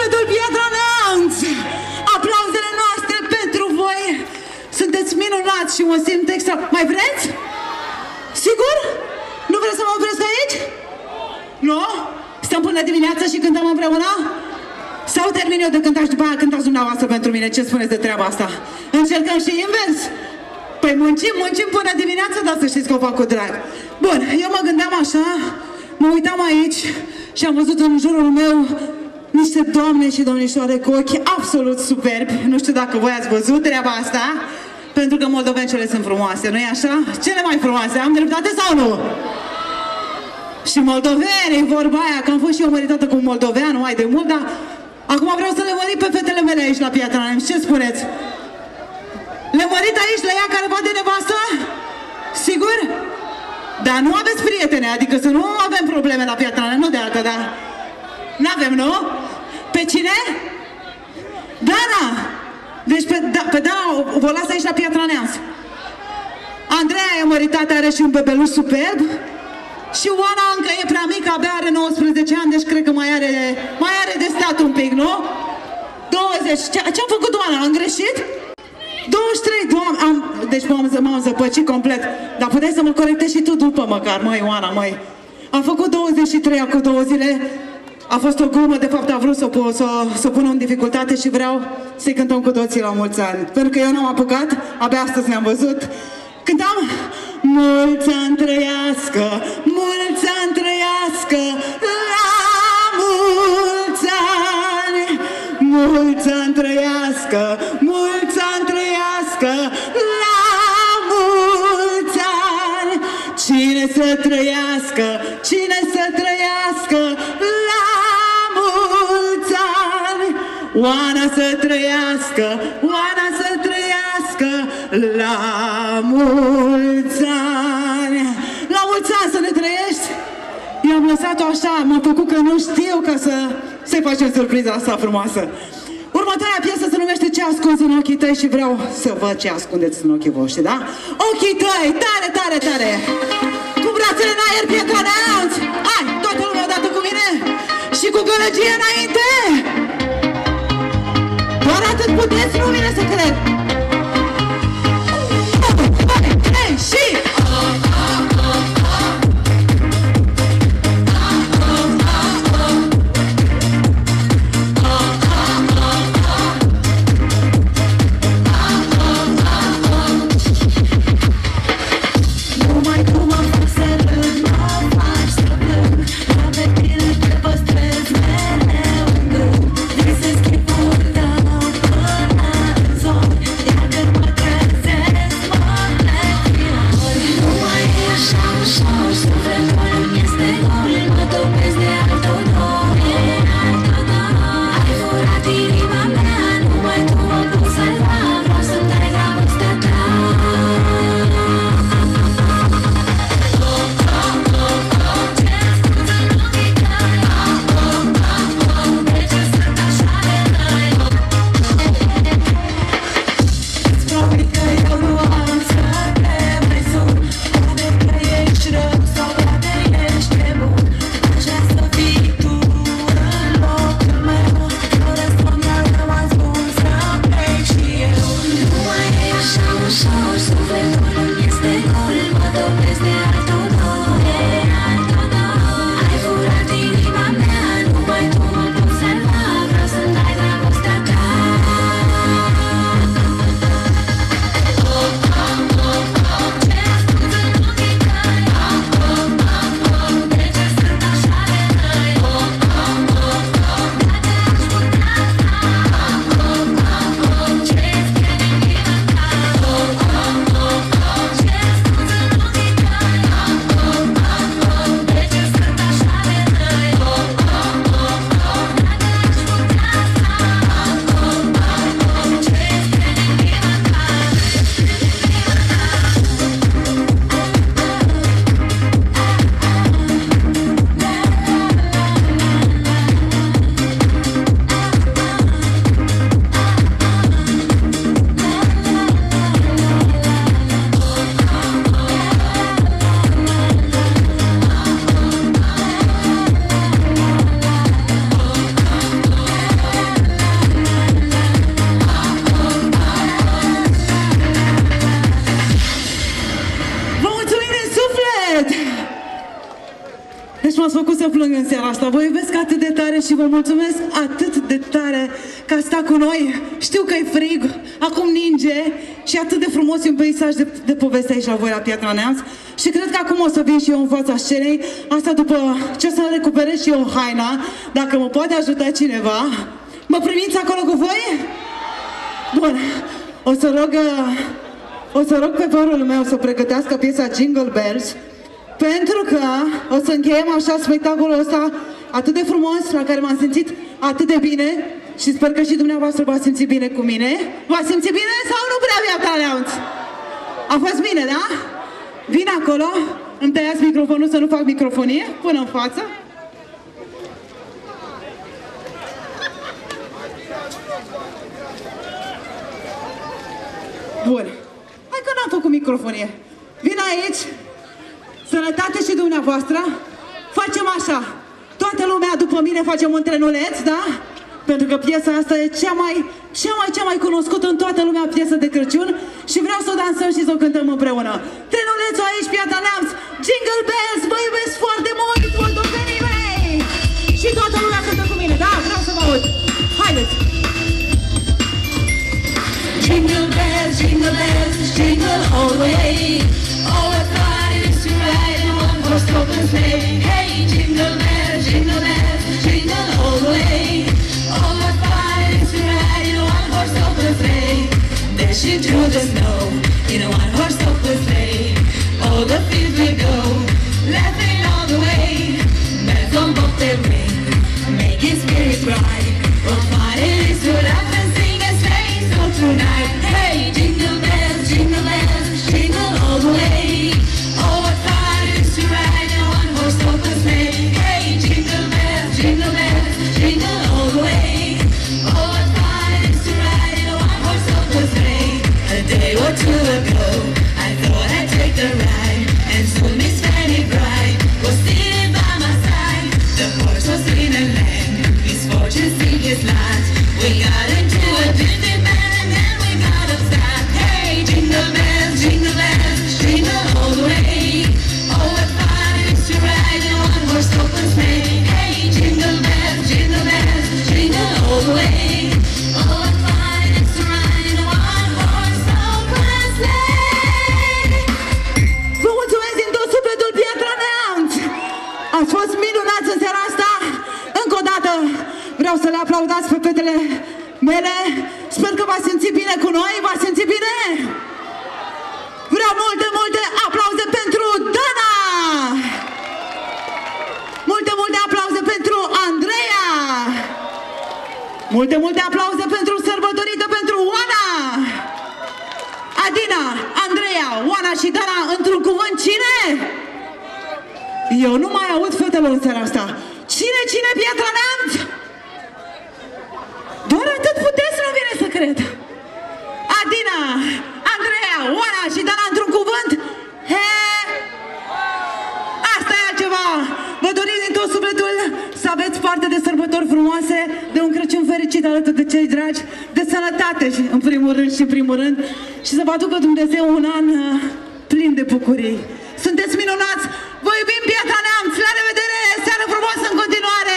sufletul Piatra Neamț! Aplauzele noastre pentru voi! Sunteți minunați și mă simt extra... Mai vreți? Sigur? Nu vreți să mă opresc aici? Nu? Stăm până dimineața și cântăm împreună? Sau termin eu de cântat și după aia cântați dumneavoastră pentru mine? Ce spuneți de treaba asta? Încercăm și invers? Păi muncim, muncim până dimineața, dar să știți că o fac cu drag. Bun, eu mă gândeam așa, mă uitam aici și am văzut în jurul meu niște doamne și domnișoare cu ochi absolut superbi. Nu știu dacă voi ați văzut treaba asta, pentru că moldovencele sunt frumoase, nu-i așa? Cele mai frumoase, am dreptate sau nu? Și moldovenii, vorba aia, că am fost și eu măritată cu un moldovean mai de mult, dar acum vreau să le mărit pe fetele mele aici la Piatra Neamț. Ce spuneți? Le mărit aici la ea care bate nevastă? Sigur? Dar nu aveți prietene, adică să nu avem probleme la Piatra Neamț, nu de altă, dar... N-avem, nu? Pe cine? Dana! Deci pe, da, pe Dana o, o las aici la Piatra Neamț. Andreea e măritată, are și un bebeluș superb. Și Oana încă e prea mică, abia are nouăsprezece ani, deci cred că mai are, mai are de stat un pic, nu? douăzeci. Ce-am făcut, Oana? Am greșit? douăzeci și trei, Doamne, am, deci m-am zăpăcit complet. Dar puteai să mă corectezi și tu după măcar, măi, Oana, măi. Am făcut douăzeci și trei acum două zile. A fost o glumă, de fapt a vrut să, să, să pună în dificultate și vreau să-i cântăm cu toții la mulți ani. Pentru că eu n-am apucat, abia astăzi ne-am văzut. Cântam mulți ani trăiască, mulți ani trăiască, la mulți ani. Mulți ani trăiască, mulți ani trăiască, la mulți ani. Cine să trăiască, cine să trăiască, la mulți ani. Oana să trăiască, Oana să trăiască, la mulți ani. La mulți ani să ne trăiești. I-am lăsat-o așa, m-a făcut că nu știu ca să să-i facem surpriza asta frumoasă. Următoarea piesă se numește Ce ascunzi în ochii tăi și vreau să văd ce ascundeți în ochii voștri, da? Ochii tăi, tare, tare, tare! Cu brațele în aer, Piatra Neamț! Hai, toată lumea odată cu mine! Și cu gălăgie înainte! Doar atât puteți, nu vine să cred! Trei și... Mă faci să plâng, la pe tine te păstrez mereu. Deci m-ați făcut să plâng în seara asta. Vă iubesc atât de tare și vă mulțumesc atât de tare că ați stat cu noi. Știu că e frig, acum ninge și atât de frumos e un peisaj de, de poveste aici la voi la Piatra Neamț. Și cred că acum o să vin și eu în fața scenei. Asta după ce o să recuperez și eu haina. Dacă mă poate ajuta cineva. Mă primiți acolo cu voi? Bun. O să rog, o să rog pe părul meu să pregătească piesa Jingle Bells. Pentru că o să încheiem așa spectacolul ăsta atât de frumos, la care m-am simțit atât de bine și sper că și dumneavoastră v-ați simțit bine cu mine. V-ați simțit bine sau nu prea Piatra Neamț? A fost bine, da? Vin acolo, îmi tăiați microfonul să nu fac microfonie, până în față. Bun. Hai că n-am făcut microfonie. Vin aici. Sănătate și dumneavoastră. Facem așa. Toată lumea după mine facem un trenuleț, da? Pentru că piesa asta e cea mai, cea mai, cea mai cunoscută în toată lumea piesă de Crăciun și vreau să o dansăm și să o cântăm împreună. Trenulețul aici, Piatra Neamț, Jingle Bells, vă iubesc foarte mult, moldovenii mei! Și toată lumea cântă cu mine, da? Vreau să vă aud. Haideți! Jingle bells, jingle bells, jingle all the way. Oh, what fun it is to ride in a one-horse open sleigh. Hey, jingle bells, jingle bells, jingle all the way. Oh, what fun it is to ride in a one-horse open sleigh. Dashing through the snow in a one-horse open sleigh. All the fields we go, laughing all the way. Bells on both their ring, making spirits bright. What fun it is to laugh and sing and sleigh so tonight. Hey, jingle bells, jingle bells, jingle all the way. Oh, what fun it is to ride in a one-horse open sleigh. Hey, jingle bells, jingle bells, jingle all the way. Oh, what fun it is to ride in a one-horse open sleigh. A day or two ago, I thought I'd take a ride, and soon Miss Fanny Bright was sitting by my side. The horse was in a land, misfortune seemed his lot. We got into a busy band and then we got upset. Hey, jingle bells, jingle bells, jingle all the way. Oh, what fun it is to ride in a one-horse open sleigh. Hey, jingle bells, jingle bells, jingle all the way. Oh, what fun it is to ride in a one-horse open sleigh. Vă mulțumesc din tot sufletul, Piatra Neamț! Ați fost minunați în seara asta! Încă o dată vreau să le aplaudați pe fetele mele. Sper că v-ați simțit bine cu noi. V-ați simțit bine? Vreau multe, multe aplauze pentru Dana! Multe, multe aplauze pentru Andreea! Multe, multe aplauze pentru sărbătorită, pentru Oana! Adina, Andreea, Oana și Dana, într-un cuvânt, cine? Eu nu mai aud fetelor în seara asta. Cine, cine, Piatra Neamț? Doar atât puteți, nu vine să cred. Adina, Andreea, Oana și Dana, într-un cuvânt? He! Asta e altceva. Vă dorim din tot sufletul să aveți parte de sărbători frumoase, de un Crăciun fericit alături de cei dragi, de sănătate și în primul rând și în primul rând și să vă aducă Dumnezeu un an uh, plin de bucurii. Sunteți minunați! Vă iubim, Piatra Neamț! La revedere! Seară frumoasă în continuare!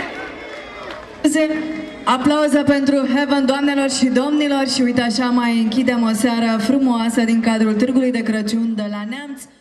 Aplauze pentru Heaven, doamnelor și domnilor, și uite așa mai închidem o seară frumoasă din cadrul Târgului de Crăciun de la Neamț.